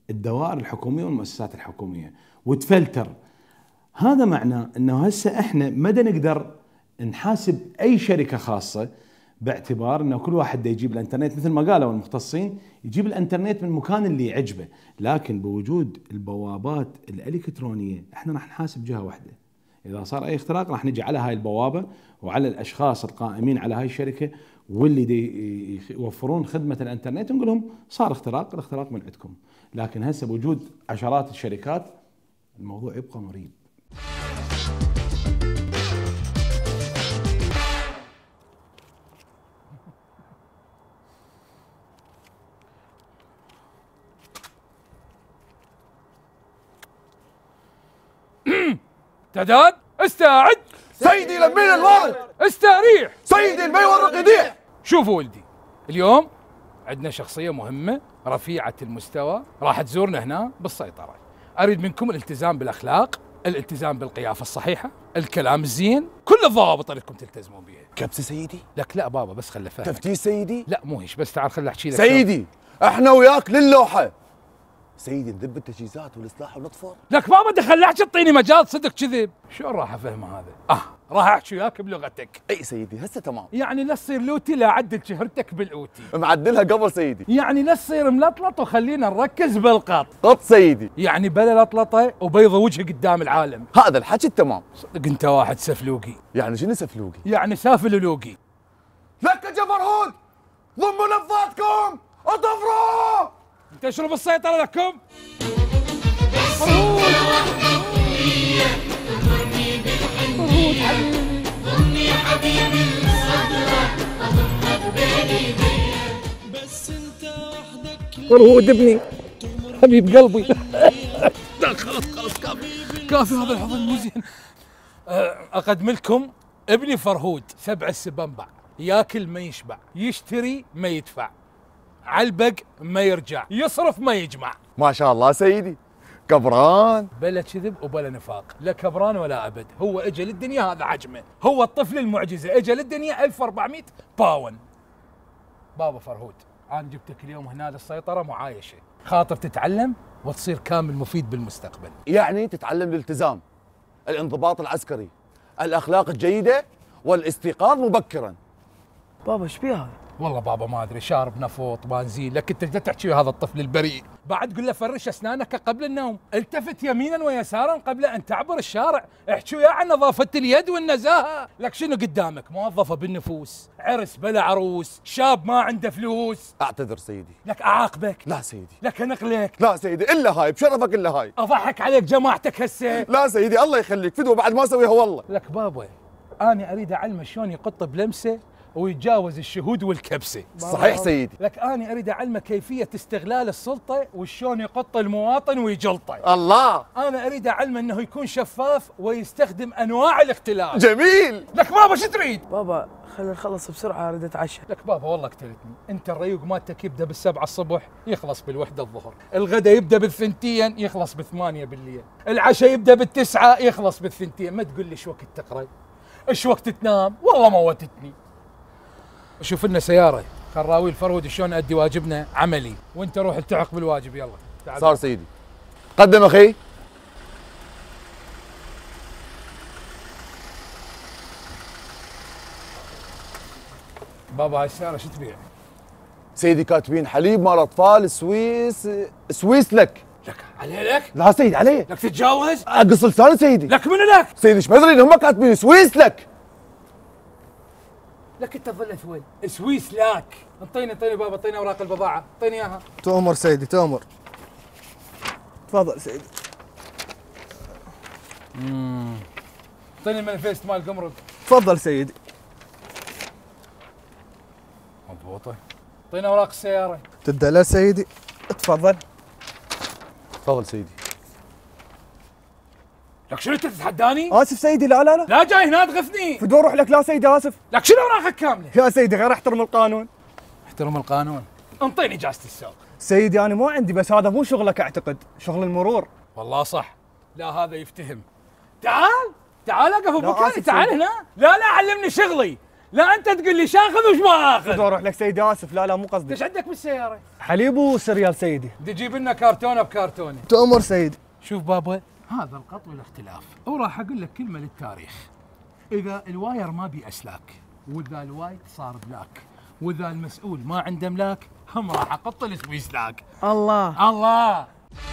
الدوائر الحكوميه والمؤسسات الحكوميه وتفلتر. هذا معناه انه هسه احنا ما نقدر نحاسب اي شركه خاصه، باعتبار انه كل واحد دا يجيب الانترنت مثل ما قالوا المختصين، يجيب الانترنت من المكان اللي يعجبه، لكن بوجود البوابات الالكترونيه احنا راح نحاسب جهه واحده. اذا صار اي اختراق راح نجي على هاي البوابه وعلى الاشخاص القائمين على هاي الشركه واللي دي يوفرون خدمه الانترنت ونقول لهم صار اختراق، الاختراق من عندكم. لكن هسه بوجود عشرات الشركات الموضوع يبقى مريب. تعداد استعد سيدي لمين الوارد استريح سيدي المي والرق يديح. شوفوا ولدي، اليوم عندنا شخصية مهمة رفيعة المستوى راح تزورنا هنا بالسيطرة. أريد منكم الالتزام بالأخلاق، الالتزام بالقيافة الصحيحة، الكلام الزين، كل الضوابط اللي لكم تلتزمون بها. كبسة سيدي؟ لك لا بابا بس خله فاهم. تفتيش سيدي؟ لا مو هيش، بس تعال خل احكي لك. سيدي احنا وياك للوحة. سيدي نذب التجهيزات والاصلاح ونطفر. لك بابا دخل احكي اعطيني مجال صدق كذب. شلون راح افهم هذا؟ راح احكي وياك بلغتك. اي سيدي هسه تمام. يعني لا تصير لوتي لا اعدل شهرتك بالاوتي. معدلها قبل سيدي. يعني لا تصير ملطلط وخلينا نركز بالقط. قط سيدي. يعني بلا لطلطه وبيض وجه قدام العالم. هذا الحكي التمام. صدق انت واحد سفلوقي. يعني شنو سفلوقي؟ يعني سافلولوقي. لك يا فرهود ضموا لفاتكم اطفروا. انت شنو بالسيطره لكم؟ ضمني حبيبي الصدرة اضمك بايدي بس انت وحدك فرهود ابني حبيب قلبي. لا خلاص كافي هذا الحضن مو زين. اقدم لكم ابني فرهود 7 السبنبع، ياكل ما يشبع، يشتري ما يدفع، علبق ما يرجع، يصرف ما يجمع. ما شاء الله سيدي كبران. بلا كذب وبلا نفاق، لا كبران ولا ابد. هو اجى للدنيا هذا حجمه، هو الطفل المعجزه، اجى للدنيا 1400 باون. بابا فرهود انا جبتك اليوم هنا للسيطره معايشه، خاطر تتعلم وتصير كامل مفيد بالمستقبل. يعني تتعلم الالتزام، الانضباط العسكري، الاخلاق الجيده والاستيقاظ مبكرا. بابا ايش بيه هذا؟ والله بابا ما ادري، شارب نفط بنزين. لك انت لا تحكي هذا الطفل البريء. بعد قل له فرش اسنانك قبل النوم، التفت يمينا ويسارا قبل ان تعبر الشارع، احكي وياه عن نظافه اليد والنزاهه. لك شنو قدامك؟ موظفه بالنفوس، عرس بلا عروس، شاب ما عنده فلوس. اعتذر سيدي. لك اعاقبك؟ لا سيدي. لك انقلك؟ لا سيدي الا هاي بشرفك الا هاي. اضحك عليك جماعتك هسه؟ لا سيدي الله يخليك فدوه بعد ما اسويها والله. لك بابا انا اريد اعلمه شلون يقط بلمسه ويتجاوز الشهود والكبسه. صحيح سيدي. لك أنا أريد أعلمه كيفية استغلال السلطة وشلون يقط المواطن ويجلطه. الله. أنا أريد أعلمه أنه يكون شفاف ويستخدم أنواع الاختلاف. جميل. لك بابا شو تريد؟ بابا خلينا نخلص بسرعة أريد أتعشى. لك بابا والله قتلتني، أنت الريوق مالتك يبدأ بال7 الصبح يخلص بال1 الظهر، الغداء يبدأ بال2 يخلص ب8 بالليل، العشاء يبدأ بال9 يخلص بال2. ما تقول لي ايش وقت تقرأ؟ ايش وقت تنام؟ والله موتتني. شوف لنا سيارة خل راوي الفرود شلون نأدي واجبنا عملي، وانت روح التحق بالواجب. يلا تعال. صار سيدي. قدم اخي. بابا هاي السيارة شو تبيع؟ سيدي كاتبين حليب مال اطفال سويس لك. لك عليه لك؟ لا سيدي عليه. لك تتجاوز؟ اقص لساني سيدي. لك منو لك؟ سيدي ايش مدري هم كاتبين سويس لك. لك انت ظلت وين؟ سويس لاك. انطيني بابا، اعطيني اوراق البضاعة، اعطيني اياها. تؤمر سيدي تؤمر. تفضل سيدي. اعطيني المانيفيست مال الجمرك. تفضل سيدي. مضبوطة. اعطيني اوراق السيارة. تدلل سيدي. تفضل. تفضل سيدي. لك شنو انت تتحداني؟ اسف سيدي. لا لا جاي هنا تغثني. فدور روح لك. لا سيدي اسف. لك شنو اوراقك كاملة؟ يا سيدي غير احترم القانون. احترم القانون. انطيني اجازة السوق. سيدي انا مو عندي، بس هذا مو شغلك اعتقد، شغل المرور. والله صح. لا هذا يفتهم. تعال اقف بمكاني. تعال هنا. لا علمني شغلي. لا انت تقول لي شاخذ وش ما اخذ. اروح لك سيدي اسف. لا مو قصدي. ايش عندك بالسياره؟ حليب وسريال سيدي. تجيب لنا كرتونه بكرتونه. تؤمر سيدي. شوف بابا، هذا القط والاختلاف، وراح اقول لك كلمه للتاريخ. اذا الواير ما بي اسلاك، واذا الوايت صار بلاك، واذا المسؤول ما عنده ملاك، هم راح اقط السويسلاك. الله.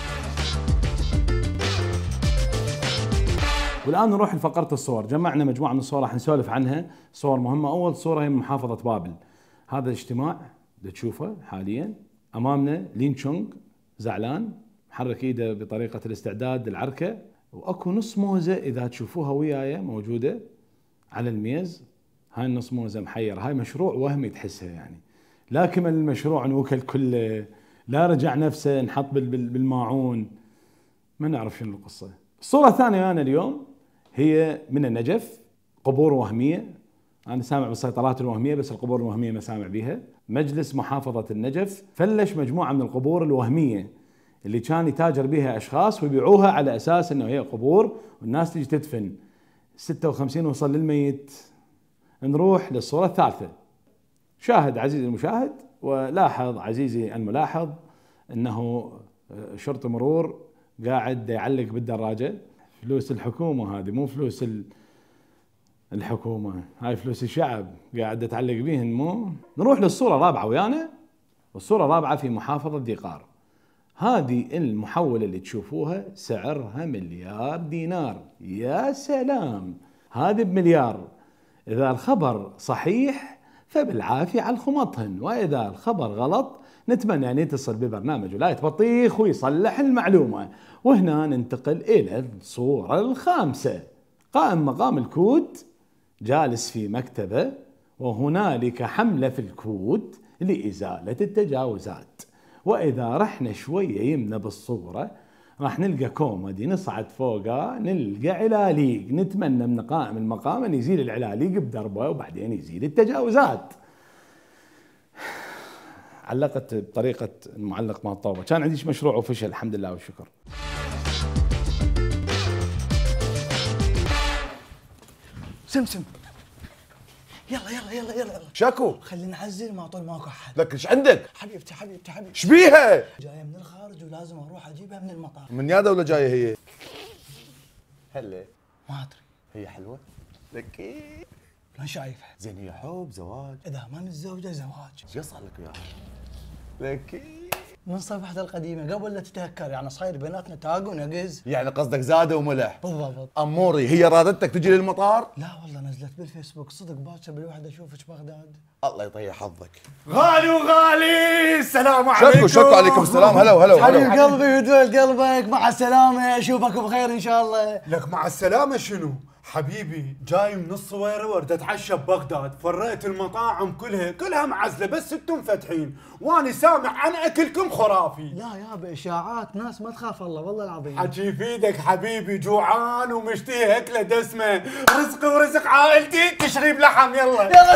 والان نروح لفقره الصور. جمعنا مجموعه من الصور راح نسولف عنها، صور مهمه. اول صوره هي من محافظه بابل. هذا الاجتماع اللي تشوفه حاليا امامنا لين تشونغ زعلان محرك ايده بطريقه الاستعداد للعركه، واكو نص موزه اذا تشوفوها وياي موجوده على الميز. هاي النص موزه محير، هاي مشروع وهمي تحسها يعني. لا كمل المشروع نوكل كله، لا رجع نفسه نحط بالماعون، ما نعرف شنو القصه. الصوره الثانيه انا اليوم هي من النجف، قبور وهميه. انا سامع بالسيطرات الوهميه بس القبور الوهميه ما سامع بيها. مجلس محافظه النجف فلش مجموعه من القبور الوهميه اللي كان يتاجر بها اشخاص ويبيعوها على اساس انه هي قبور والناس تجي تدفن. 56 وصل للميت. نروح للصوره الثالثه. شاهد عزيزي المشاهد ولاحظ عزيزي الملاحظ انه شرطي مرور قاعد يعلق بالدراجه. فلوس الحكومه هذه، مو فلوس الحكومه، هاي فلوس الشعب قاعد تعلق بيهن مو. نروح للصوره الرابعه ويانا. والصوره الرابعه في محافظه ذيقار. هذه المحولة اللي تشوفوها سعرها مليار دينار. يا سلام، هذه بمليار. إذا الخبر صحيح فبالعافية على الخمطهن، وإذا الخبر غلط نتمنى أن يتصل ببرنامج ولاية بطيخ ويصلح المعلومة. وهنا ننتقل إلى الصورة الخامسة. قائم مقام الكود جالس في مكتبه، وهنالك حملة في الكود لإزالة التجاوزات. وإذا رحنا شوية يمنا بالصورة راح نلقى كوميدي، نصعد فوقه نلقى علاليق. نتمنى من قائم المقام أن يزيل العلاليق بدربه وبعدين يزيل التجاوزات. علقت بطريقة المعلق مال الطوبة. كان عندي مشروع وفشل الحمد لله والشكر. سمسم يلا شكو خلينا نعزل ما طول ماكو احد. لك ايش عندك؟ حبيبتي ايش بيها؟ جايه من الخارج ولازم اروح اجيبها من المطار. من يا دوله جايه هي؟ هلا ما ادري. هي حلوه؟ لك لا شايفها. زين هي حب زواج؟ اذا ما متزوجه زواج. ايش يصير لك وياها؟ لك من صفحة القديمة قبل لا تتهكر، يعني صاير بيناتنا تاج ونقز. يعني قصدك زاده وملح؟ بالضبط. اموري هي رادتك تجي للمطار؟ لا والله نزلت بالفيسبوك صدق باكر بالوحدة اشوفك بغداد. الله يطيح حظك. غالي وغالي السلام عليكم. شكو عليكم السلام. هلا حبيب قلبي ودول قلبك، مع السلامة، اشوفك بخير ان شاء الله. لك مع السلامة شنو؟ حبيبي جاي من الصويرة ورد اتعشى ببغداد، فريت المطاعم كلها معزلة بس انتم فاتحين، واني سامع عن اكلكم خرافي. لا يابا اشاعات، ناس ما تخاف الله والله العظيم. حكي يفيدك حبيبي، جوعان ومشتهي اكله دسمه، رزقي ورزق عائلتي، تشريب لحم يلا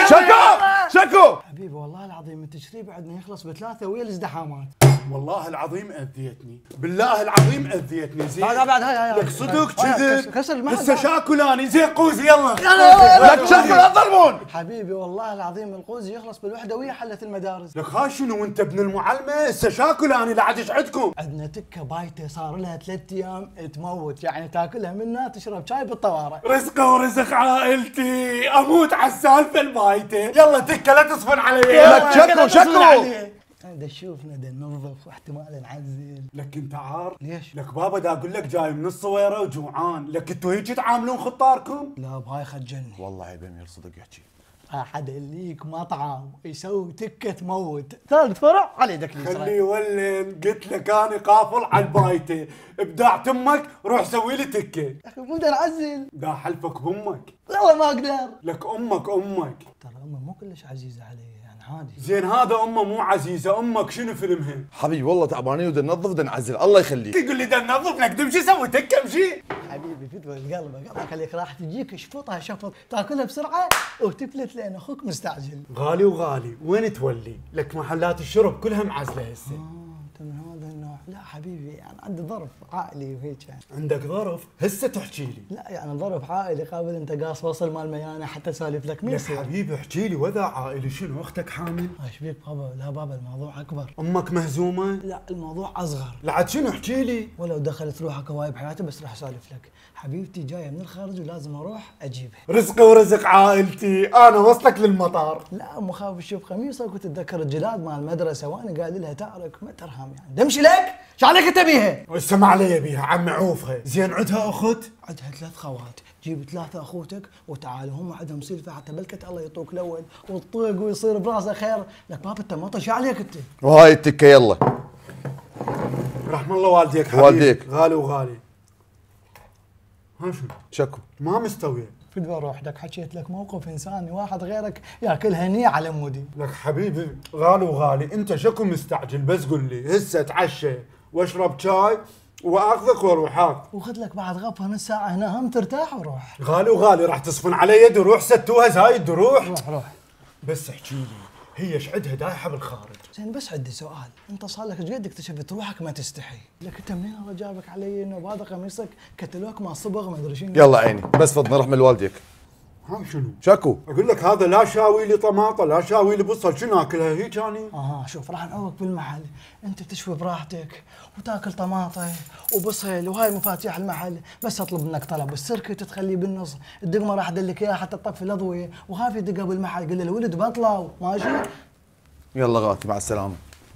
شكو حبيبي والله العظيم التشريب عندنا يخلص بثلاثة ويا الازدحامات. والله العظيم اذيتني، بالله العظيم اذيتني. زين لا بعد هاي لك صدق كذب. كسر المحل. هسه شاكلاني زين قوزي يلا. لك شكو لا تظلمون. حبيبي والله العظيم القوزي يخلص بالوحده ويا حله المدارس. لك هاي شنو وانت ابن المعلمه هسه شاكلاني لا عاد ايش عندكم؟ عندنا تكه بايته صار لها 3 ايام تموت، يعني تاكلها منها تشرب شاي بالطوارئ. رزقه ورزق عائلتي، اموت على السالفه البايته. يلا تكه لا تصفن علي. لك شكو دا شوفنا دا ننظف واحتمال نعزل. لك انت عار؟ ليش؟ لك بابا دا اقول لك جاي من الصويره وجوعان، لك انتوا هيك تعاملون خطاركم؟ لا بهاي خجلني والله يا بمير صدق يحكي. احد ليك مطعم يسوي تكه تموت، ثالث فرع على يدك اليسرى. خليه يولن، قلت لك انا قافل على البايته، ابداع تمك روح سوي لي تكه. اخي مو بدي نعزل. دا حلفك بامك. والله ما اقدر. لك امك ترى امه مو كلش عزيزه علي يعني عادي. زين هذا امه مو عزيزه، امك شنو فيلمها؟ حبيبي والله تعبانين ودا ننظف ودا نعزل الله يخليك. تقول لي دا ننظف لك تمشي سوي تكه امشي. حبيبي فدوى قلبك الله يخليك، راح تجيك شفطها شفط تاكلها بسرعه وتفلت لان اخوك مستعجل. غالي وغالي وين تولي؟ لك محلات الشرب كلها معزله هسه. انت من هذا النوع. لا حبيبي يعني عندي ظرف عائلي وهيك يعني. عندك ظرف هسه تحكي لي؟ لا يعني ظرف عائلي قابل انت قاص وصل مال ميانه حتى سالف لك ما يصير. حبيبي احكي لي وضع عائلي شنو؟ اختك حامل؟ ايش بيك بابا؟ لا بابا الموضوع اكبر. امك مهزومه؟ لا الموضوع اصغر. لا عاد شنو احكي لي؟ ولو دخلت روحك هواي بحياتي بس راح اسالف لك. حبيبتي جايه من الخارج ولازم اروح اجيبها. رزقي ورزق عائلتي، انا وصلك للمطار. لا مو خاف تشوف قميصك وتتذكر الجلاد مال المدرسه وانا قايل لها تعرك ما ترهم يعني دمشي لك شو عليك انت بيها؟ وسه ما علي بيها عم عوفها. زين عندها اخت؟ عندها 3 خوات، جيب 3 اخوتك وتعال هم عندهم سلفه حتى بلكة الله يعطوك الاول وتطيق ويصير براسه خير. لك بابا انت ما شو عليك انت؟ وهاي التكه يلا. رحم الله والديك حبيبي. والديك غالي وغالي. ها شنو؟ شكو ما مستويه. فد بروح لك حكيت لك موقف انساني واحد غيرك ياكل هنيه على مودي. لك حبيبي غالي وغالي انت شكو مستعجل بس قل لي هسه اتعشى واشرب شاي واخذك واروحك. وخذ لك بعد غفوه نص ساعه هنا هم ترتاح وروح. غالي وغالي راح تصفن علي دروح ستوها زايد روح. روح بس احكي لي هي ايش عندها دايحه بالخارج؟ زين بس عندي سؤال، انت صار لك ايش قد اكتشفت روحك ما تستحي؟ لك انت منين الله جابك علي انه بهذا قميصك كتلوك مع صبغ ما ادري شنو. يلا عيني بس فضل رحم لوالديك. ها شنو؟ شكو؟ اقول لك هذا لا شاوي لي طماطه لا شاوي لي بصل شنو اكلها هيك يعني؟ شوف راح نعوق بالمحل، انت تشوي براحتك وتاكل طماطه وبصل وهاي مفاتيح المحل، بس اطلب منك طلب السركه تخليه بالنص، الدقمه راح ادلك اياها حتى تطفي الاضويه، وخاف يدقها بالمحل قل له الولد بطلع ماشي؟ يلا غاتي مع السلامه.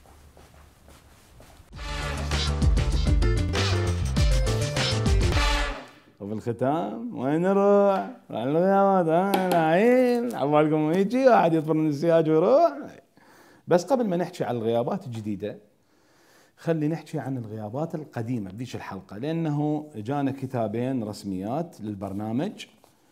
وبالختام وين نروح؟ راح الغيابات العين عبالكم يجي واحد يطفرن السياج ويروح. بس قبل ما نحكي عن الغيابات الجديده خلي نحكي عن الغيابات القديمه بذيك الحلقه، لانه جانا كتابين رسميات للبرنامج.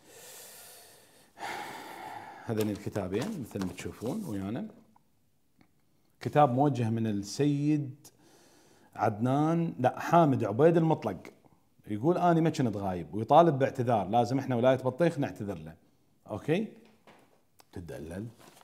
هذين الكتابين مثل ما تشوفون ويانا، كتاب موجه من السيد حامد عبيد المطلق، يقول أنا ما كنت غايب ويطالب باعتذار، لازم احنا ولاية بطيخ نعتذر له. اوكي؟ تدلل.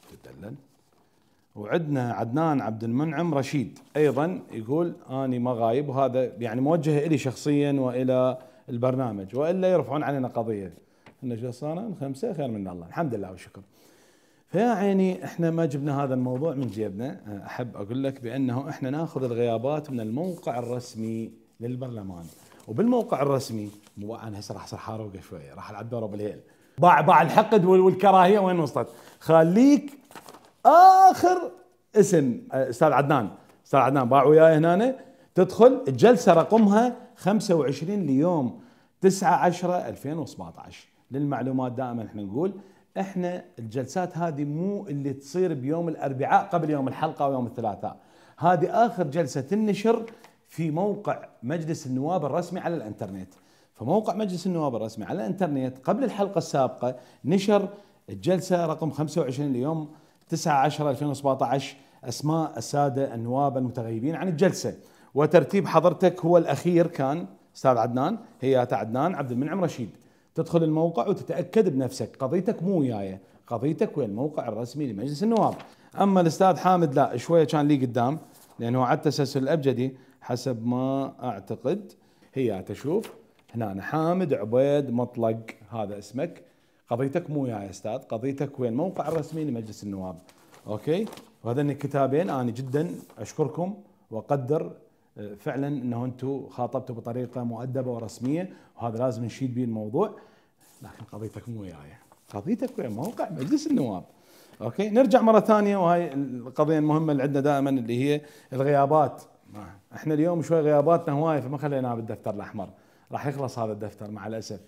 وعندنا عدنان عبد المنعم رشيد ايضا يقول اني ما غايب، وهذا يعني موجه الي شخصيا والى البرنامج، والا يرفعون علينا قضيه. ان شو صار 5 خير من الله، الحمد لله والشكر. فيا عيني احنا ما جبنا هذا الموضوع من جيبنا، احب اقول لك بانه احنا ناخذ الغيابات من الموقع الرسمي للبرلمان، وبالموقع الرسمي انا هسه راح اصير حاروقه شويه، راح العب دوره بالهيل. باع الحقد والكراهيه وين وصلت؟ خليك اخر اسم استاذ عدنان باع وياي هنا، تدخل الجلسه رقمها 25 ليوم 9/10/2017. للمعلومات دائما احنا نقول احنا الجلسات هذه مو اللي تصير بيوم الاربعاء قبل يوم الحلقه او يوم الثلاثاء، هذه اخر جلسه تنشر في موقع مجلس النواب الرسمي على الانترنت. فموقع مجلس النواب الرسمي على الانترنت قبل الحلقه السابقه نشر الجلسه رقم 25 ليوم 9/10/2017 اسماء الساده النواب المتغيبين عن الجلسه، وترتيب حضرتك هو الاخير كان استاذ عدنان، هي عدنان عبد المنعم رشيد. تدخل الموقع وتتاكد بنفسك، قضيتك مو وياي، قضيتك ويا الموقع الرسمي لمجلس النواب. اما الاستاذ حامد لا شويه كان لي قدام، لانه على التسلسل الابجدي حسب ما اعتقد. هي تشوف هنا حامد عبيد مطلق، هذا اسمك، قضيتك مو وياي استاذ، قضيتك ويا الموقع الرسمي لمجلس النواب. اوكي؟ وهذين الكتابين انا جدا اشكركم واقدر فعلا انه انتم خاطبتوا بطريقه مؤدبه ورسميه، وهذا لازم نشيد به الموضوع، لكن قضيتك مو وياي، قضيتك ويا موقع مجلس النواب. اوكي؟ نرجع مره ثانيه، وهي القضيه المهمه اللي عندنا دائما اللي هي الغيابات. احنا اليوم شوي غياباتنا هوايه فما خليناها بالدفتر الاحمر، راح يخلص هذا الدفتر مع الاسف.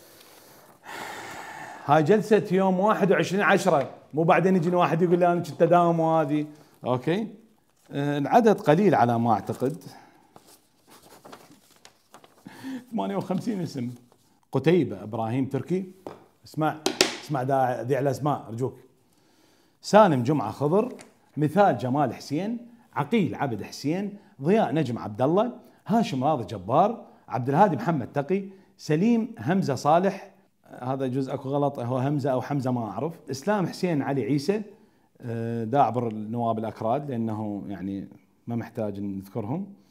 هاي جلسه يوم 21/10، مو بعدين يجيني واحد يقول لي انا كنت داوم وهذه. اوكي؟ العدد قليل على ما اعتقد، 58 اسم. قتيبة ابراهيم تركي، اسمع ذي الاسماء ارجوك. سالم جمعة خضر، مثال جمال حسين، عقيل عبد حسين، ضياء نجم عبد الله، هاشم راضي جبار، عبد الهادي محمد تقي، سليم همزة صالح، هذا جزء اكو غلط، هو همزة او حمزة ما اعرف، اسلام حسين علي عيسى، دا اعبر النواب الاكراد لانه يعني ما محتاج نذكرهم،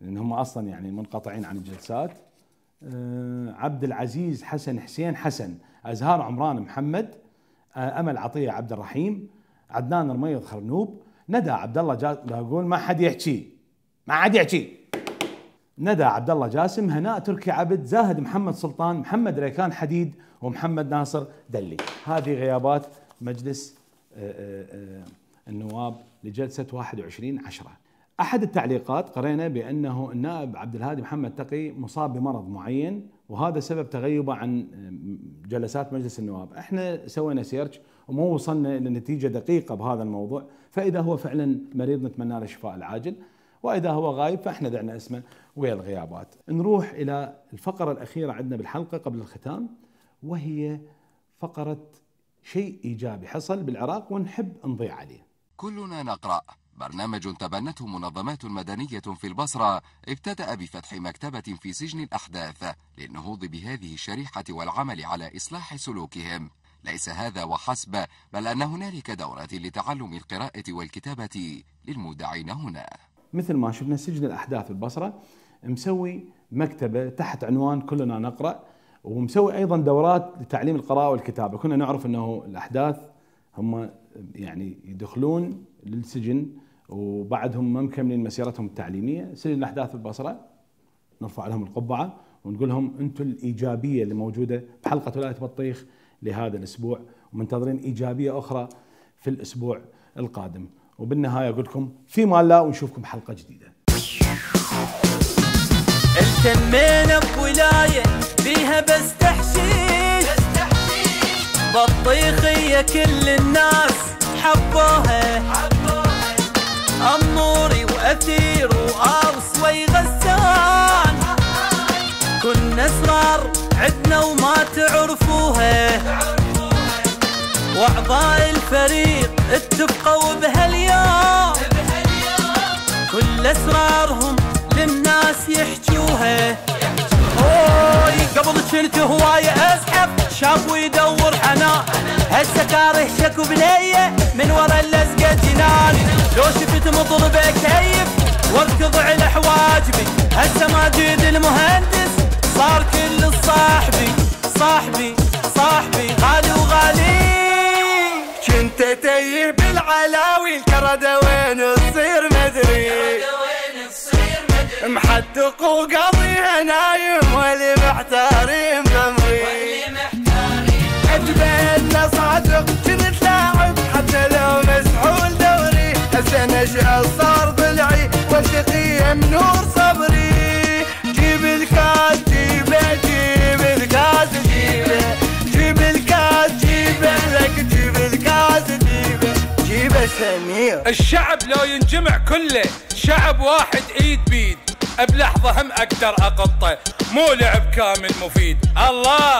لان هم اصلا يعني منقطعين عن الجلسات. عبد العزيز حسن حسين حسن، ازهار عمران محمد، امل عطيه عبد الرحيم، عدنان رميض خرنوب، ندى عبد الله بقول ما حد يحكي، ما حد يحكي. ندى عبد الله جاسم، هناء تركي عبد، زاهد محمد سلطان، محمد ريكان حديد، ومحمد ناصر دلي. هذه غيابات مجلس النواب لجلسة 21/10. أحد التعليقات قرينا بأنه النائب عبد الهادي محمد تقي مصاب بمرض معين وهذا سبب تغيبه عن جلسات مجلس النواب. احنا سوينا سيرش ومو وصلنا إلى نتيجة دقيقة بهذا الموضوع، فإذا هو فعلا مريض نتمنى له الشفاء العاجل، وإذا هو غايب فإحنا دعنا اسمه ويا الغيابات. نروح إلى الفقرة الأخيرة عندنا بالحلقة قبل الختام، وهي فقرة شيء إيجابي حصل بالعراق ونحب نضيع عليه. كلنا نقرأ، برنامج تبنته منظمات مدنية في البصرة ابتدأ بفتح مكتبة في سجن الأحداث للنهوض بهذه الشريحة والعمل على إصلاح سلوكهم. ليس هذا وحسب، بل أن هنالك دورات لتعلم القراءة والكتابة للمودعين هنا. مثل ما شفنا سجن الأحداث بالبصرة مسوي مكتبة تحت عنوان كلنا نقرأ، ومسوي أيضا دورات لتعليم القراءة والكتابة. كنا نعرف أنه الأحداث هم يعني يدخلون للسجن وبعدهم ما مكملين مسيرتهم التعليمية. سجن الأحداث بالبصرة نرفع لهم القبعة ونقول لهم أنتم الإيجابية اللي موجودة بحلقة ولاية بطيخ لهذا الأسبوع، ومنتظرين إيجابية أخرى في الأسبوع القادم. وبالنهاية أقول لكم في مال الله ونشوفكم حلقة جديدة. التمينا بولاية فيها بس تحشيش، بطيخية كل الناس حبوها، أموري وأثير وأرس ويغسان، كنا أسرار عدنا وما تعرفوها، وأعضاء الفريق اتفقوا بهاليوم كل أسرارهم للناس يحجوها. اوي قبل كنت هواية أزحف شاب ويدور حنان، هسه كاره شكو بنية من ورا اللزقة جنان، لو شفت مطربة كيف واركض على حواجبي، هسه ماجد المهندس صار كل صاحبي صاحبي صاحبي غالي وغالي. كنت تيه بالعلاوي الكردة وين تصير مدري، محدق وقضيها نايم واللي محتارين بمري، عجبنا صادق كنت لاعب حتى لو مسحول دوري، هسه نشأ صار ضلعي وشقي نور صبري، جيب الكاس جيبه جيب الكاس جيبه جيب الكاس جيبه لك جيب الكاس جيبه جيبه سمير. الشعب لو ينجمع كله شعب واحد ايد بيد، بلحظة هم اقدر اقطه، مو لعب كامل مفيد. الله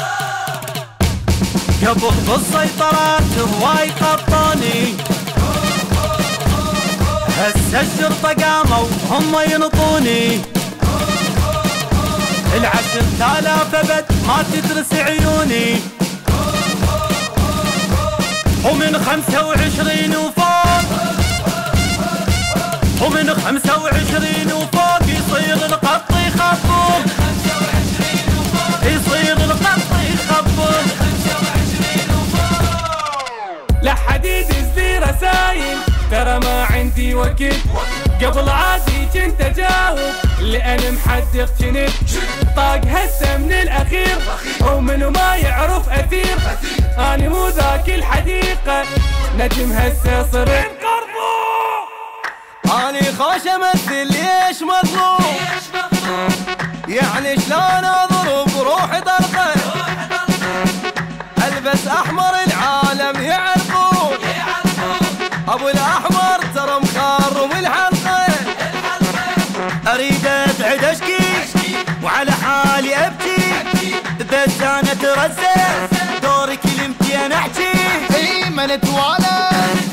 قبل بالسيطرات هواي قطوني، هسه الشرطة قاموا هم ينطوني، 10,000 ابد ما تدرس عيوني، ومن 25 وفوق ومن 25 وفوق يصير القط يخبط، يصير القط يخبط. لحديد يزلي رسايل ترى ما عندي وقت، قبل عادي كنت اجاوب لان محدق جنب، طاق هسه من الاخير ومنو ما يعرف اثير، اني مو ذاك الحديقه نجم هسه صرت اني خوش امثل ليش مظلوم، يعني شلون اضرب روحي طلقه، البس احمر العالم يعرفون، ابو الاحمر ترى مخرم الحلقه، اريد ابعد اشكي وعلى حالي ابكي، بس انا اترزق دوري كلمتي انا احكي، اي ما نتوالى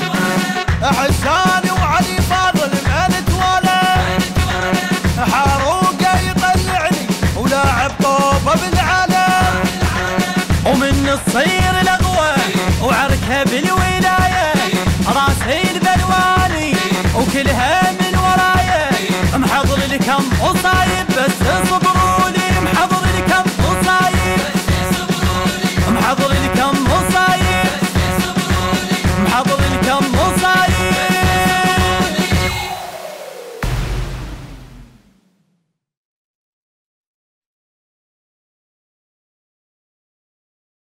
حساني وعلي فاضل ما نتوالى، حاروقه يطلعني ولاعب طوبه بالعالم، ومن تصير الاغوى وعركها بالولايه، راسي البلواني وكلها من ورايا محضر لكم مصايب